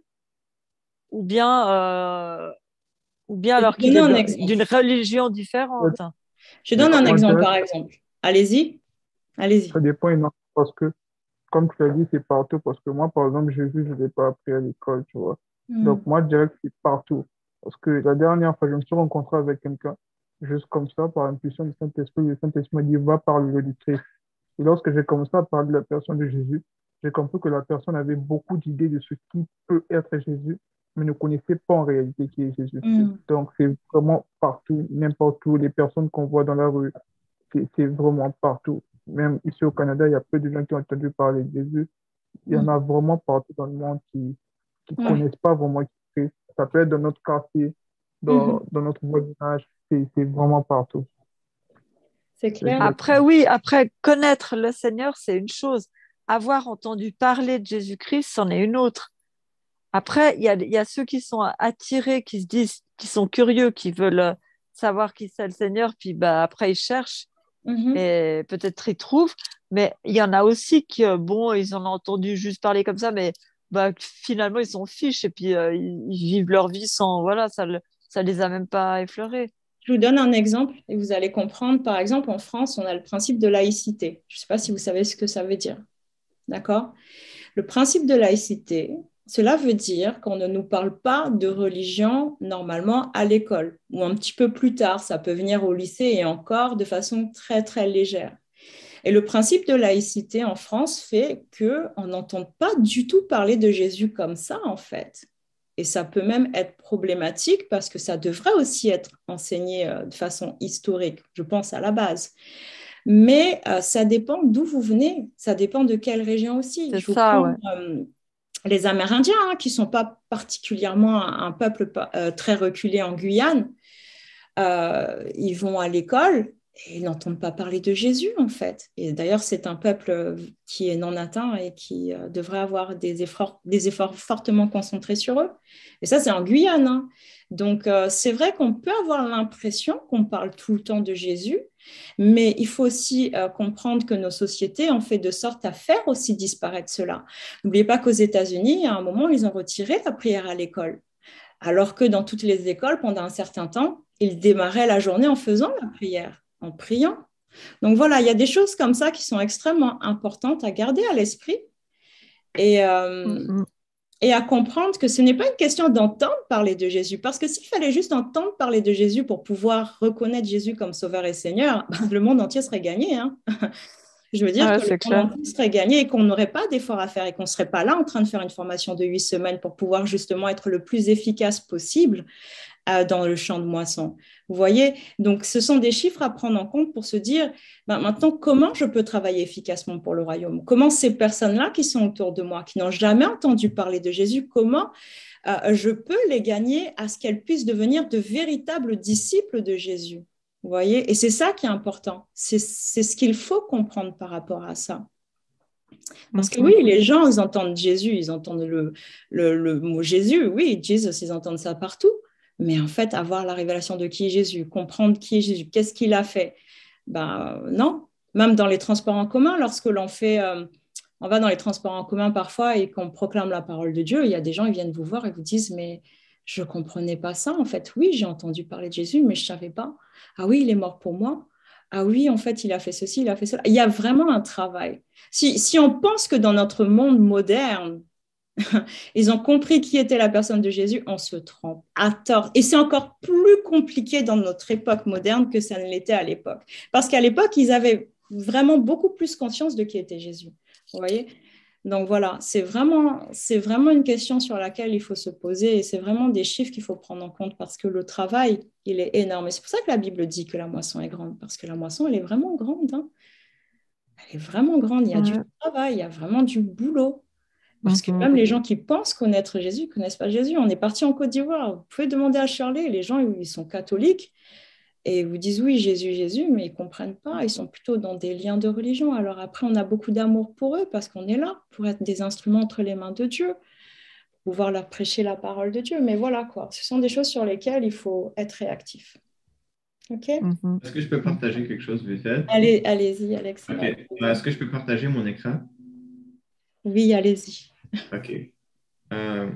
ou bien, euh, ou bien alors qu'il est d'une religion différente.
Je donne un exemple, par exemple. Allez-y. Allez-y.
Ça dépend énormément parce que, comme tu l'as dit, c'est partout. Parce que moi, par exemple, Jésus, je ne l'ai pas appris à l'école, tu vois. Mm. Donc, moi, je dirais que c'est partout. Parce que la dernière fois, je me suis rencontré avec quelqu'un, juste comme ça, par impulsion du Saint-Esprit. Le Saint-Esprit m'a dit, va parler du Christ. Et lorsque j'ai commencé à parler de la personne de Jésus, j'ai compris que la personne avait beaucoup d'idées de ce qui peut être Jésus, mais ne connaissait pas en réalité qui est Jésus. Mm. Donc, c'est vraiment partout, n'importe où. Les personnes qu'on voit dans la rue, c'est, c'est vraiment partout. Même ici au Canada, il y a peu de gens qui ont entendu parler de Jésus. Il y en a vraiment partout dans le monde qui ne mm. connaissent pas vraiment qui c'est. Ça peut être dans notre quartier, dans, mm-hmm. dans notre voisinage. C'est, c'est vraiment partout.
C'est clair.
Après, oui, après, connaître le Seigneur, c'est une chose. Avoir entendu parler de Jésus-Christ, c'en est une autre. Après, il y a, y a ceux qui sont attirés, qui se disent, qui sont curieux, qui veulent savoir qui c'est le Seigneur, puis bah, après, ils cherchent. Mm-hmm. Et peut-être ils trouvent, mais il y en a aussi qui, euh, bon, ils en ont entendu juste parler comme ça, mais bah, finalement ils s'en fichent et puis euh, ils, ils vivent leur vie sans, voilà, ça, ça les a même pas effleurés.
Je vous donne un exemple et vous allez comprendre. Par exemple, en France, on a le principe de laïcité. Je ne sais pas si vous savez ce que ça veut dire. D'accord ? Le principe de laïcité, cela veut dire qu'on ne nous parle pas de religion normalement à l'école ou un petit peu plus tard. Ça peut venir au lycée et encore de façon très, très légère. Et le principe de laïcité en France fait qu'on n'entend pas du tout parler de Jésus comme ça, en fait. Et ça peut même être problématique parce que ça devrait aussi être enseigné euh, de façon historique, je pense à la base. Mais euh, ça dépend d'où vous venez, ça dépend de quelle région aussi.
C'est
Je vous
ça,
prends
ouais.
euh, les Amérindiens, hein, qui ne sont pas particulièrement un, un peuple euh, très reculé en Guyane. Euh, ils vont à l'école et ils n'entendent pas parler de Jésus, en fait. Et d'ailleurs, c'est un peuple qui est non atteint et qui euh, devrait avoir des efforts, des efforts fortement concentrés sur eux. Et ça, c'est en Guyane, hein. Donc, euh, c'est vrai qu'on peut avoir l'impression qu'on parle tout le temps de Jésus, mais il faut aussi euh, comprendre que nos sociétés ont fait de sorte à faire aussi disparaître cela. N'oubliez pas qu'aux États-Unis, à un moment, ils ont retiré la prière à l'école. Alors que dans toutes les écoles, pendant un certain temps, ils démarraient la journée en faisant la prière, en priant. Donc voilà, il y a des choses comme ça qui sont extrêmement importantes à garder à l'esprit et, euh,
Mm-hmm.
et à comprendre que ce n'est pas une question d'entendre parler de Jésus. Parce que s'il fallait juste entendre parler de Jésus pour pouvoir reconnaître Jésus comme Sauveur et Seigneur, le monde entier serait gagné, hein. Je veux dire
Ouais,
que le
c'est
monde
clair.
entier serait gagné et qu'on n'aurait pas d'effort à faire et qu'on ne serait pas là en train de faire une formation de huit semaines pour pouvoir justement être le plus efficace possible euh, dans le champ de moisson. Vous voyez? Donc, ce sont des chiffres à prendre en compte pour se dire, ben, maintenant, comment je peux travailler efficacement pour le royaume? Comment ces personnes-là qui sont autour de moi, qui n'ont jamais entendu parler de Jésus, comment euh, je peux les gagner à ce qu'elles puissent devenir de véritables disciples de Jésus? Vous voyez? Et c'est ça qui est important. C'est c'est ce qu'il faut comprendre par rapport à ça. Parce que
Mm-hmm.
oui, les gens, ils entendent Jésus, ils entendent le, le, le mot Jésus, oui, Jesus, ils entendent ça partout. Mais en fait, avoir la révélation de qui est Jésus, comprendre qui est Jésus, qu'est-ce qu'il a fait, ben non. Même dans les transports en commun, lorsque l'on fait, euh, on va dans les transports en commun parfois et qu'on proclame la parole de Dieu, il y a des gens, ils viennent vous voir et vous disent, mais je ne comprenais pas ça. En fait, oui, j'ai entendu parler de Jésus, mais je ne savais pas. Ah oui, il est mort pour moi. Ah oui, en fait, il a fait ceci, il a fait cela. Il y a vraiment un travail. Si, si on pense que dans notre monde moderne, ils ont compris qui était la personne de Jésus, on se trompe à tort. Et c'est encore plus compliqué dans notre époque moderne que ça ne l'était à l'époque. Parce qu'à l'époque, ils avaient vraiment beaucoup plus conscience de qui était Jésus. Vous voyez? Donc voilà, c'est vraiment, c'est vraiment une question sur laquelle il faut se poser et c'est vraiment des chiffres qu'il faut prendre en compte parce que le travail, il est énorme. Et c'est pour ça que la Bible dit que la moisson est grande, parce que la moisson, elle est vraiment grande, hein. Elle est vraiment grande, il y a du
Ouais.
travail, il y a vraiment du boulot. Parce que
Mm-hmm.
même les gens qui pensent connaître Jésus ne connaissent pas Jésus. On est parti en Côte d'Ivoire. Vous pouvez demander à Shirley, les gens, ils sont catholiques et ils vous disent oui, Jésus, Jésus, mais ils ne comprennent pas. Ils sont plutôt dans des liens de religion. Alors après, on a beaucoup d'amour pour eux parce qu'on est là pour être des instruments entre les mains de Dieu, pouvoir leur prêcher la parole de Dieu. Mais voilà quoi, ce sont des choses sur lesquelles il faut être réactif. OK?
Mm-hmm.
Est-ce que je peux partager quelque chose vite fait?
Allez, allez-y, Alex.
OK. Euh, Est-ce que je peux partager mon écran?
Oui, allez-y.
OK. Euh,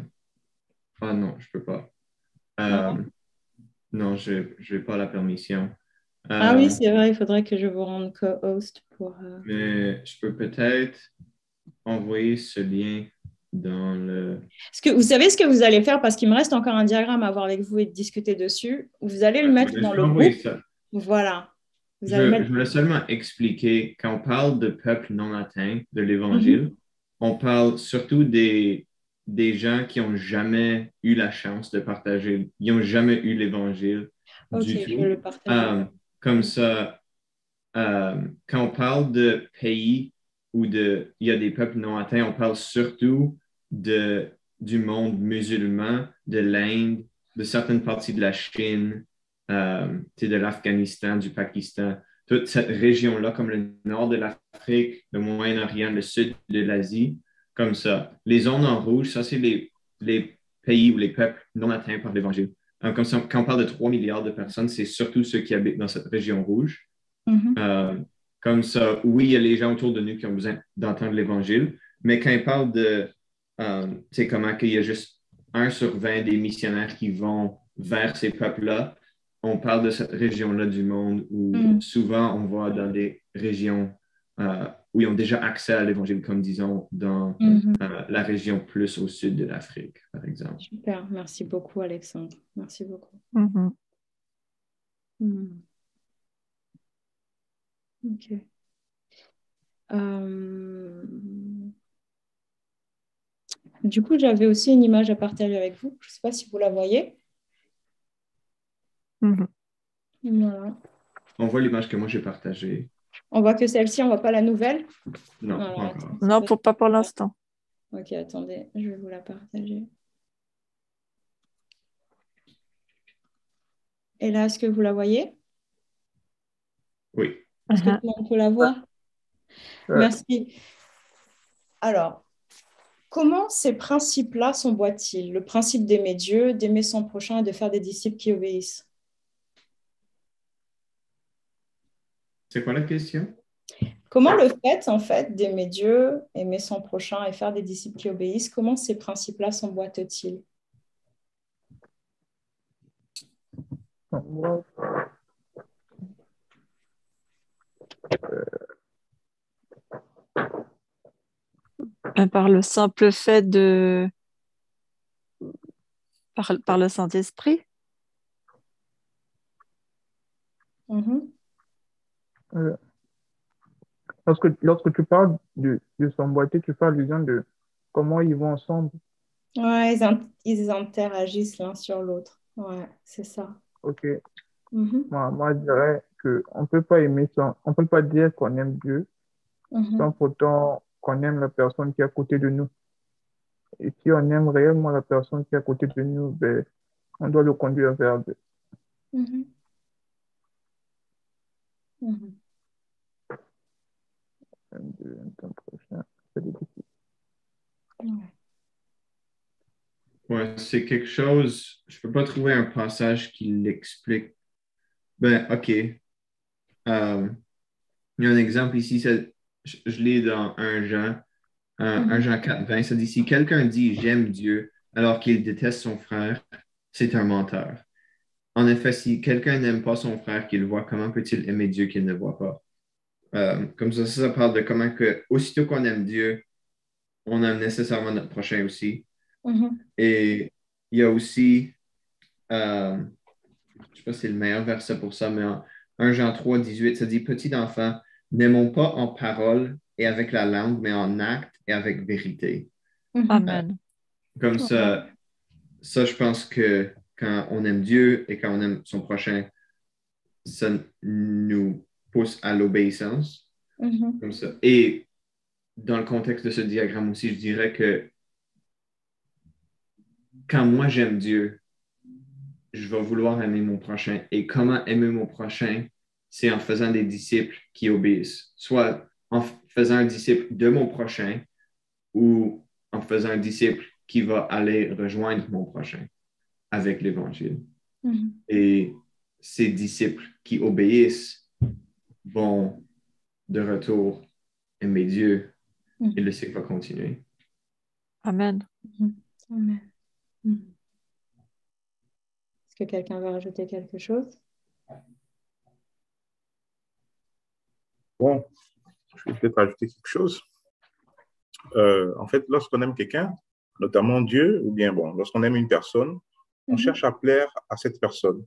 Ah non, je peux pas.
Ah,
Euh, non, je n'ai pas la permission.
ah oui,
Euh,
c'est vrai, il faudrait que je vous rende co-host pour... euh,
mais je peux peut-être envoyer ce lien dans le...
Est-ce que vous savez ce que vous allez faire parce qu'il me reste encore un diagramme à voir avec vous et de discuter dessus. Vous allez le mettre
Je
dans
peux
le
envoyer
groupe.
ça.
Voilà. Vous allez
Je,
mettre.
je voulais seulement expliquer, quand on parle de peuple non atteint de
Mhm.
l'Évangile, on parle surtout des, des gens qui n'ont jamais eu la chance de partager, ils n'ont jamais eu l'Évangile
Ok,
du
je vais
tout.
le partager.
Euh, comme ça, euh, quand on parle de pays où de, il y a des peuples non atteints, on parle surtout de, du monde musulman, de l'Inde, de certaines parties de la Chine, euh, de l'Afghanistan, du Pakistan, toute cette région-là, comme le nord de l'Afrique, le Moyen-Orient, le sud de l'Asie, comme ça. Les zones en rouge, ça, c'est les, les pays ou les peuples non atteints par l'Évangile. Euh, Comme ça, quand on parle de trois milliards de personnes, c'est surtout ceux qui habitent dans cette région rouge.
Mhm.
Euh, comme ça, oui, il y a les gens autour de nous qui ont besoin d'entendre l'Évangile, mais quand ils parlent de, euh, tu sais, comment qu'il y a juste un sur vingt des missionnaires qui vont vers ces peuples-là, on parle de cette région-là du monde où
Mhm.
souvent on va dans des régions euh, où ils ont déjà accès à l'Évangile, comme disons dans
Mhm.
euh, la région plus au sud de l'Afrique, par exemple.
Super. Merci beaucoup, Alexandre. Merci beaucoup.
Mm-hmm.
Mhm. Ok. Euh, Du coup, j'avais aussi une image à partager avec vous. Je ne sais pas si vous la voyez.
Mhm.
Voilà.
On voit l'image que moi j'ai partagée.
On voit que celle-ci, on ne voit pas la nouvelle.
Non,
Alors,
pas
attends,
encore.
c'est
Non,
pas-
pour, pas pour l'instant.
Ok, attendez, je vais vous la partager. Et là, est-ce que vous la voyez?
Oui.
Est-ce que
Mhm.
tout le monde peut la voir?
Ouais.
Merci. Alors, comment ces principes-là s'emboîtent-ils? Le principe d'aimer Dieu, d'aimer son prochain et de faire des disciples qui obéissent.
C'est quoi la question?
Comment le fait, en fait, d'aimer Dieu, aimer son prochain et faire des disciples qui obéissent, comment ces principes-là s'emboîtent-ils?
Moi,
Euh, Par le simple fait de... Par, par le Saint-Esprit.
Mhm.
euh, lorsque, lorsque tu parles de, de s'emboîter, tu fais allusion de comment ils vont ensemble.
Ouais, ils, in- ils interagissent l'un sur l'autre. Ouais, c'est ça.
Ok.
Mhm.
Moi, moi, je dirais que on peut pas aimer sans, on peut pas dire qu'on aime Dieu
Mhm.
sans pourtant qu'on aime la personne qui est à côté de nous. Et si on aime réellement la personne qui est à côté de nous, ben, on doit le conduire vers Dieu.
Mhm. Mhm.
Aime Dieu, aime ton prochain. C'est difficile.
Ouais.
Ouais, c'est quelque chose, je peux pas trouver un passage qui l'explique. Ben, OK. Euh, il y a un exemple ici, c'est- je, je l'ai dans un Jean, un, un
Mhm.
Jean quatre vingt, ça dit, si quelqu'un dit j'aime Dieu alors qu'il déteste son frère, c'est un menteur. En effet, si quelqu'un n'aime pas son frère qu'il voit, comment peut-il aimer Dieu qu'il ne voit pas? Euh, comme ça, ça parle de comment que, aussitôt qu'on aime Dieu, on aime nécessairement notre prochain aussi.
Mhm.
Et il y a aussi, euh, je ne sais pas si c'est le meilleur verset pour ça, mais en un Jean trois dix-huit, ça dit, Petits enfants, n'aimons pas en parole et avec la langue, mais en acte et avec vérité.
Mhm.
Euh,
Amen.
comme
Ouais.
ça, ça, je pense que quand on aime Dieu et quand on aime son prochain, ça nous pousse à l'obéissance.
Mhm.
Comme ça. Et dans le contexte de ce diagramme aussi, je dirais que quand moi j'aime Dieu, je vais vouloir aimer mon prochain. Et comment aimer mon prochain? C'est en faisant des disciples qui obéissent. Soit en faisant un disciple de mon prochain ou en faisant un disciple qui va aller rejoindre mon prochain avec l'Évangile.
Mhm.
Et ces disciples qui obéissent vont de retour aimer Dieu et
Mhm.
le cycle va continuer.
Amen.
Mhm. Amen. Mhm. Est-ce que quelqu'un veut rajouter quelque chose?
Bon, je vais peut-être ajouter quelque chose. Euh, en fait, lorsqu'on aime quelqu'un, notamment Dieu, ou bien bon, lorsqu'on aime une personne, on
Mhm.
cherche à plaire à cette personne.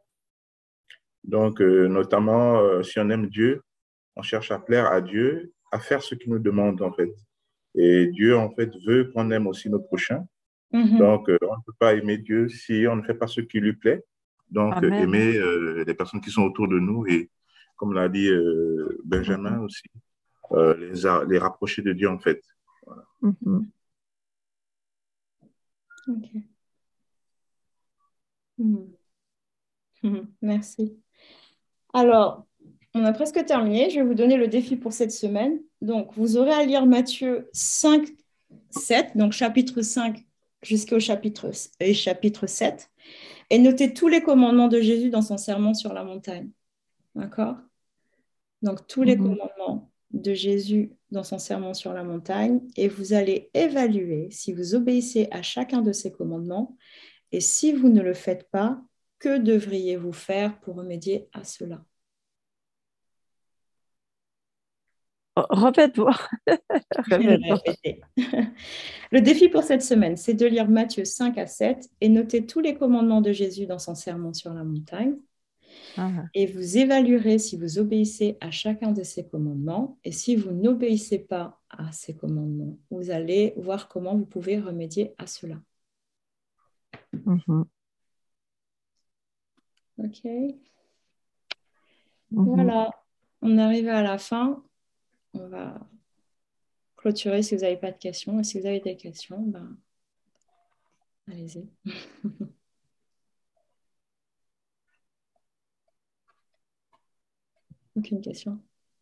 Donc, euh, notamment, euh, si on aime Dieu, on cherche à plaire à Dieu, à faire ce qu'il nous demande, en fait. Et Dieu, en fait, veut qu'on aime aussi notre prochain.
Mhm.
Donc, euh, on ne peut pas aimer Dieu si on ne fait pas ce qui lui plaît. Donc, euh,
Amen.
aimer euh, les personnes qui sont autour de nous et, comme l'a dit euh, Benjamin
Mhm.
aussi, euh, les, a- les rapprocher de Dieu, en fait.
Mhm.
Ok. Mhm. Mhm. Merci. Alors, on a presque terminé. Je vais vous donner le défi pour cette semaine. Donc, vous aurez à lire Matthieu cinq, sept, donc chapitre cinq jusqu'au chapitre, et chapitre sept, et notez tous les commandements de Jésus dans son sermon sur la montagne. D'accord? Donc, tous les
Mhm.
commandements de Jésus dans son sermon sur la montagne, et vous allez évaluer si vous obéissez à chacun de ces commandements, et si vous ne le faites pas, que devriez-vous faire pour remédier à cela?
Oh, Répète-moi.
Je vais le
Répète-moi.
répéter. Le défi pour cette semaine, c'est de lire Matthieu cinq à sept et noter tous les commandements de Jésus dans son sermon sur la montagne.
Ah,
Et vous évaluerez si vous obéissez à chacun de ces commandements. Et si vous n'obéissez pas à ces commandements, vous allez voir comment vous pouvez remédier à cela.
mhm,
OK.
mhm.
Voilà. On arrive à la fin. On va clôturer si vous n'avez pas de questions. Et si vous avez des questions, ben, allez-y. Aucune question.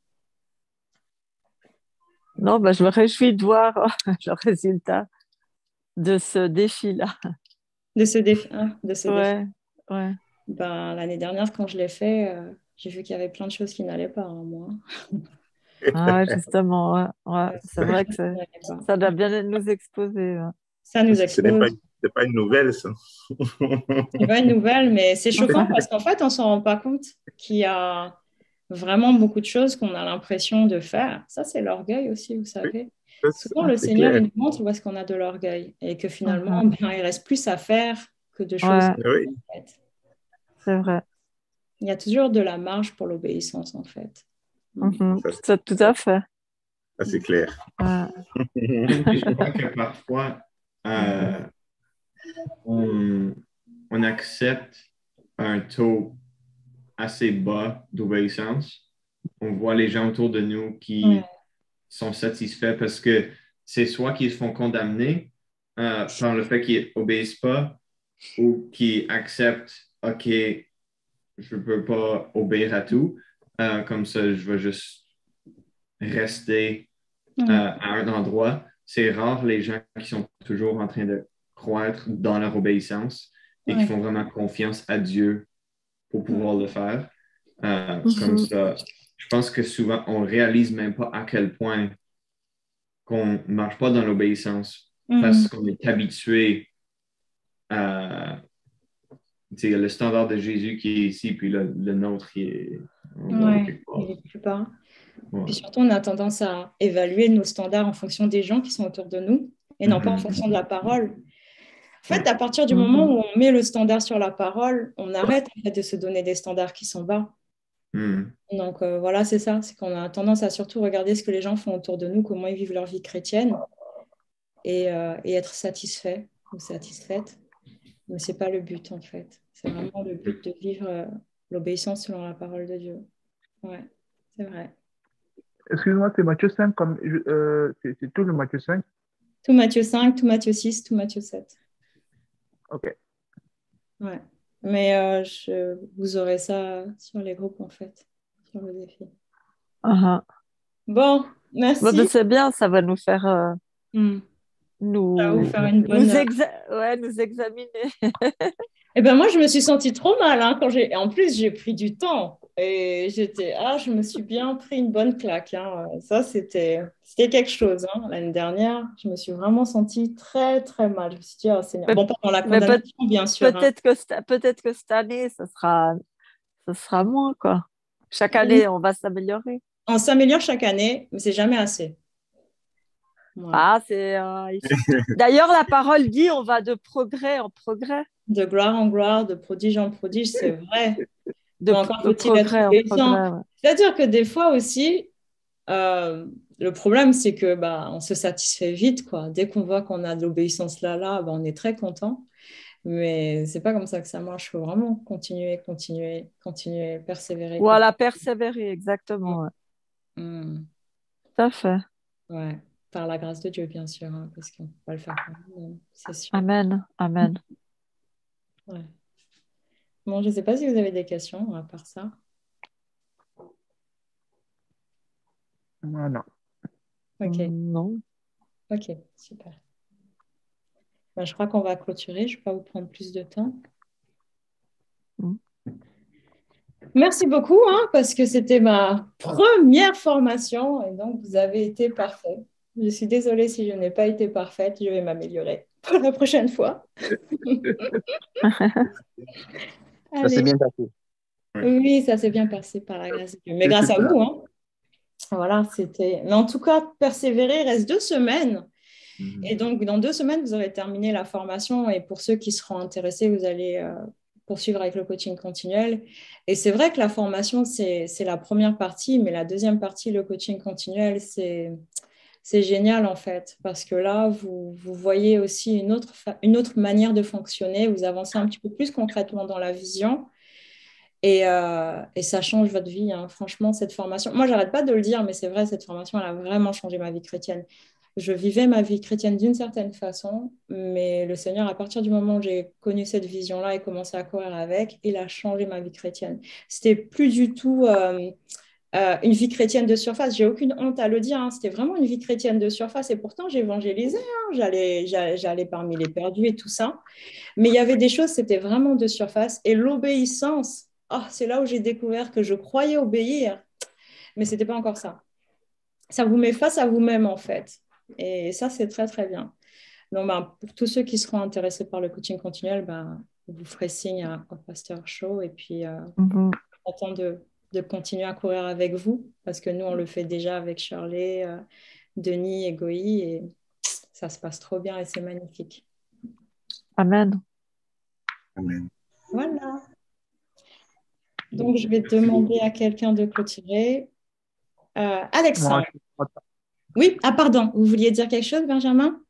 Non, bah, je me réjouis de voir le résultat de ce défi-là.
De ce défi. hein, de ce défi.
Ouais, ouais.
Ben, l'année dernière, quand je l'ai fait, euh, j'ai vu qu'il y avait plein de choses qui n'allaient pas, hein, moi.
Ah, ouais, justement, ouais, ouais.
Ouais,
C'est vrai que
qui
c'est-
n'allaient pas.
ça doit bien nous exposer. Ouais.
Ça nous
Ce n'est pas,
expose.
c'est pas une nouvelle, ça.
C'est pas une nouvelle, mais c'est choquant parce qu'en fait, on ne s'en rend pas compte qu'il y a vraiment beaucoup de choses qu'on a l'impression de faire. Ça, c'est l'orgueil aussi, vous savez.
C'est
Souvent, le
c'est
Seigneur,
clair.
il nous montre où est-ce qu'on a de l'orgueil et que finalement,
Mhm.
ben, il reste plus à faire que de choses
Ouais,
Oui,
faites.
c'est vrai.
Il y a toujours de la marge pour l'obéissance, en fait.
Mhm.
ça,
Tout, tout à fait.
ça, c'est clair.
Ouais.
Je crois que parfois, euh, on, on accepte un taux assez bas d'obéissance. On voit les gens autour de nous qui
Ouais.
sont satisfaits parce que c'est soit qu'ils se font condamner euh, par le fait qu'ils n'obéissent pas ou qu'ils acceptent, OK, je ne peux pas obéir à tout, euh, comme ça, je vais juste rester euh,
Ouais.
à un endroit. C'est rare les gens qui sont toujours en train de croître dans leur obéissance et qui
Ouais.
font vraiment confiance à Dieu pour pouvoir le faire. Euh, comme
Mhm.
ça, je pense que souvent, on ne réalise même pas à quel point qu'on ne marche pas dans l'obéissance parce
Mhm.
qu'on est habitué à tu sais, le standard de Jésus qui est ici, puis le, le nôtre qui est en bas ou
Ouais.
quelque
Il
part.
est plus bas.
Ouais.
Puis surtout, on a tendance à évaluer nos standards en fonction des gens qui sont autour de nous et non pas en
Mhm.
fonction de la parole. En fait, à partir du
Mhm.
moment où on met le standard sur la parole, on arrête en fait, de se donner des standards qui sont bas.
Mhm.
Donc euh, voilà, c'est ça. C'est qu'on a tendance à surtout regarder ce que les gens font autour de nous, comment ils vivent leur vie chrétienne et, euh, et être satisfait ou satisfaite. Mais ce n'est pas le but en fait. C'est vraiment le but de vivre euh, l'obéissance selon la parole de Dieu. Ouais, c'est vrai.
Excuse-moi, c'est Matthieu cinq, comme, je- euh, c'est c'est tout le Matthieu cinq.
Tout Matthieu cinq, tout Matthieu six, tout Matthieu sept.
Ok.
Ouais. Mais euh, je, vous aurez ça sur les groupes en fait, sur le défi.
Ah, ah.
Bon,
Bon, ben,
merci.
c'est bien, ça va nous faire euh,
Hmm. Ça va vous
nous,
faire une
nous,
bonne.
exa- ouais, nous examiner.
Eh ben moi, je me suis sentie trop mal hein, quand j'ai. En plus, j'ai pris du temps et j'étais. Ah, je me suis bien pris une bonne claque. Hein. Ça, c'était c'était quelque chose. Hein. L'année dernière, je me suis vraiment sentie très, très mal. Je me suis dit, oh Seigneur.
Mais,
Bon, pas dans la
mais peut-
condamnation, bien sûr. Hein.
peut-être que, cette- peut-être que cette année, ça sera, ça sera moins, quoi. Chaque année, on va s'améliorer.
On s'améliore chaque année, mais c'est jamais assez. Voilà.
Ah, c'est, euh, il faut- D'ailleurs, la parole dit on va de progrès en progrès.
De gloire en gloire, de prodige en prodige, c'est vrai.
De,
Mais encore
de
faut-il être
progrès en
obéissant.
progrès. Ouais.
C'est-à-dire que des fois aussi, euh, le problème, c'est que bah, on se satisfait vite, quoi. Dès qu'on voit qu'on a de l'obéissance là, là, bah, on est très content. Mais c'est pas comme ça que ça marche. Il faut vraiment continuer, continuer, continuer, persévérer.
Voilà, persévérer, exactement. Ouais.
Mm.
Tout à fait.
Ouais. Par la grâce de Dieu, bien sûr, hein, parce qu'on ne peut pas le faire par nous-mêmes, c'est sûr.
Amen. Amen.
Ouais. Bon, je ne sais pas si vous avez des questions à part ça.
Non, non.
Ok,
Non.
ok, super. Ben, je crois qu'on va clôturer. Je ne vais pas vous prendre plus de temps.
Mm.
Merci beaucoup, hein, parce que c'était ma première formation et donc vous avez été parfait. Je suis désolée si je n'ai pas été parfaite. Je vais m'améliorer pour la prochaine fois.
Ça s'est
Allez.
bien passé.
Oui, ça s'est bien passé par la grâce de Dieu. Mais
C'est
grâce à
super.
vous, hein. Voilà, c'était. Mais en tout cas, persévérer, il reste deux semaines.
Mhm.
Et donc, dans deux semaines, vous aurez terminé la formation. Et pour ceux qui seront intéressés, vous allez euh, poursuivre avec le coaching continuel. Et c'est vrai que la formation, c'est, c'est la première partie, mais la deuxième partie, le coaching continuel, c'est, c'est génial en fait, parce que là, vous, vous voyez aussi une autre, fa- une autre manière de fonctionner, vous avancez un petit peu plus concrètement dans la vision. Et, euh, et ça change votre vie, hein. Franchement, cette formation, moi, j'arrête pas de le dire, mais c'est vrai, cette formation, elle a vraiment changé ma vie chrétienne. Je vivais ma vie chrétienne d'une certaine façon, mais le Seigneur, à partir du moment où j'ai connu cette vision-là et commencé à courir avec, il a changé ma vie chrétienne. C'était plus du tout euh, euh, une vie chrétienne de surface. J'ai aucune honte à le dire, hein. C'était vraiment une vie chrétienne de surface. Et pourtant, j'évangélisais, hein. J'allais, j'allais, j'allais parmi les perdus et tout ça. Mais il y avait des choses, c'était vraiment de surface. Et l'obéissance, oh, c'est là où j'ai découvert que je croyais obéir, mais ce n'était pas encore ça. Ça vous met face à vous-même, en fait. Et ça, c'est très, très bien. Donc, ben, pour tous ceux qui seront intéressés par le coaching continuel, ben, vous ferez signe à, au Pasteur Shaw. Et puis, euh,
Mhm.
j'attends de, de continuer à courir avec vous, parce que nous, on le fait déjà avec Shirley, euh, Denis et Goï, et ça se passe trop bien et c'est magnifique.
Amen.
Amen.
Voilà. Donc, je vais demander à quelqu'un de clôturer. Euh,
Moi,
Alexandre.
je suis content.
Oui, ah pardon, vous vouliez dire quelque chose, Benjamin?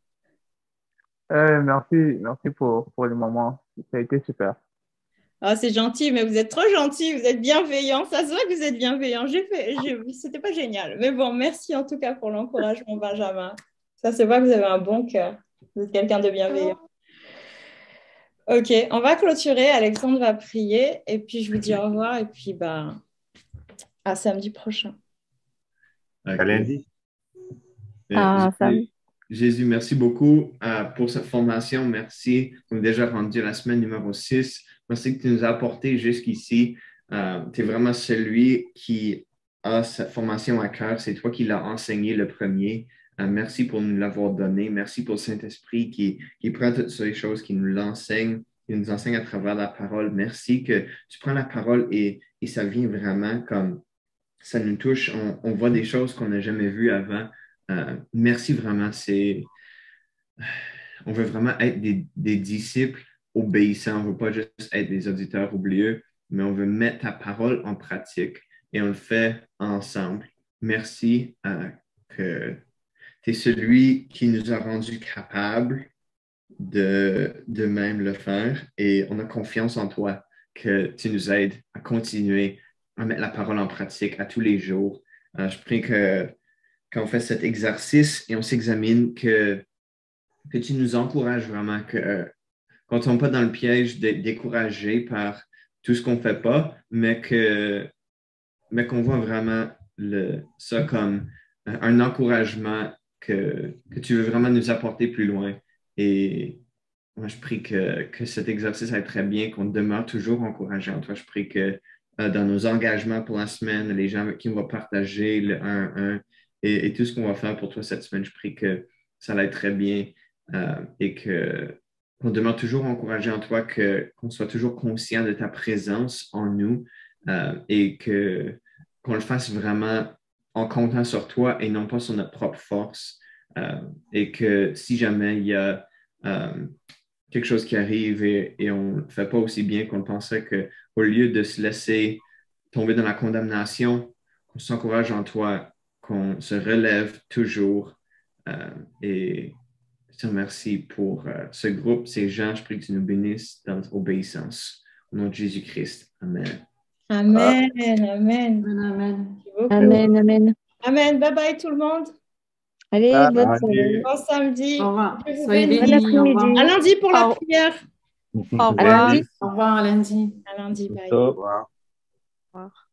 Euh, merci, merci pour, pour le moment. Ça a été super.
Ah, c'est gentil, mais vous êtes trop gentil, vous êtes bienveillant. Ça se voit que vous êtes bienveillant. J'ai fait, j'ai- c'était pas génial. Mais bon, merci en tout cas pour l'encouragement, Benjamin. Ça se voit que vous avez un bon cœur. Vous êtes quelqu'un de bienveillant. Ok, on va clôturer. Alexandre va prier et puis je vous dis au revoir et puis bah, à samedi prochain.
À lundi.
Euh,
Ah, ça
Jésus, Jésus, merci beaucoup euh, pour cette formation. Merci. On est déjà rendu à la semaine numéro six. Merci que tu nous as apporté jusqu'ici. Euh, tu es vraiment celui qui a cette formation à cœur. C'est toi qui l'as enseigné le premier. Euh, merci pour nous l'avoir donné. Merci pour le Saint-Esprit qui, qui prend toutes ces choses, qui nous l'enseigne, qui nous enseigne à travers la parole. Merci que tu prends la parole et, et ça vient vraiment comme ça nous touche. On, on voit des choses qu'on n'a jamais vues avant. Euh, merci vraiment. C'est, on veut vraiment être des, des disciples obéissants. On ne veut pas juste être des auditeurs oublieux, mais on veut mettre ta parole en pratique et on le fait ensemble. Merci euh, que tu es celui qui nous a rendus capables de, de même le faire et on a confiance en toi que tu nous aides à continuer à mettre la parole en pratique à tous les jours. Euh, je prie que quand on fait cet exercice et on s'examine, que, que tu nous encourages vraiment, que, euh, qu'on ne tombe pas dans le piège d'être découragé par tout ce qu'on ne fait pas, mais, que, mais qu'on voit vraiment le, ça comme un encouragement que, que tu veux vraiment nous apporter plus loin. Et moi, je prie que, que cet exercice aille très bien, qu'on demeure toujours encouragé en toi. Je prie que euh, dans nos engagements pour la semaine, les gens avec qui on va partager le un un et, et tout ce qu'on va faire pour toi cette semaine, je prie que ça aille très bien euh, et que, qu'on demeure toujours encouragé en toi, que, qu'on soit toujours conscient de ta présence en nous euh, et que, qu'on le fasse vraiment en comptant sur toi et non pas sur notre propre force. Euh, et que si jamais il y a euh, quelque chose qui arrive et, et on ne fait pas aussi bien qu'on le pensait, qu'au lieu de se laisser tomber dans la condamnation, qu'on s'encourage en toi, qu'on se relève toujours. Euh, et je te remercie pour euh, ce groupe, ces gens. Je prie que tu nous bénisses dans notre obéissance. Au nom de Jésus-Christ. Amen.
Amen, amen.
Amen, amen.
Merci beaucoup.
Amen, amen.
Amen. Bye bye tout le monde.
Allez,
Ah,
bonne
ok.
soirée.
Bon samedi.
Au revoir.
Je vous
Soyez
bénis.
Bon
bénis. Au revoir.
À
après-midi.
lundi pour la
Au,
prière.
au
À
revoir.
lundi.
Au revoir, à lundi.
À lundi. Bye.
Au revoir.
Au revoir.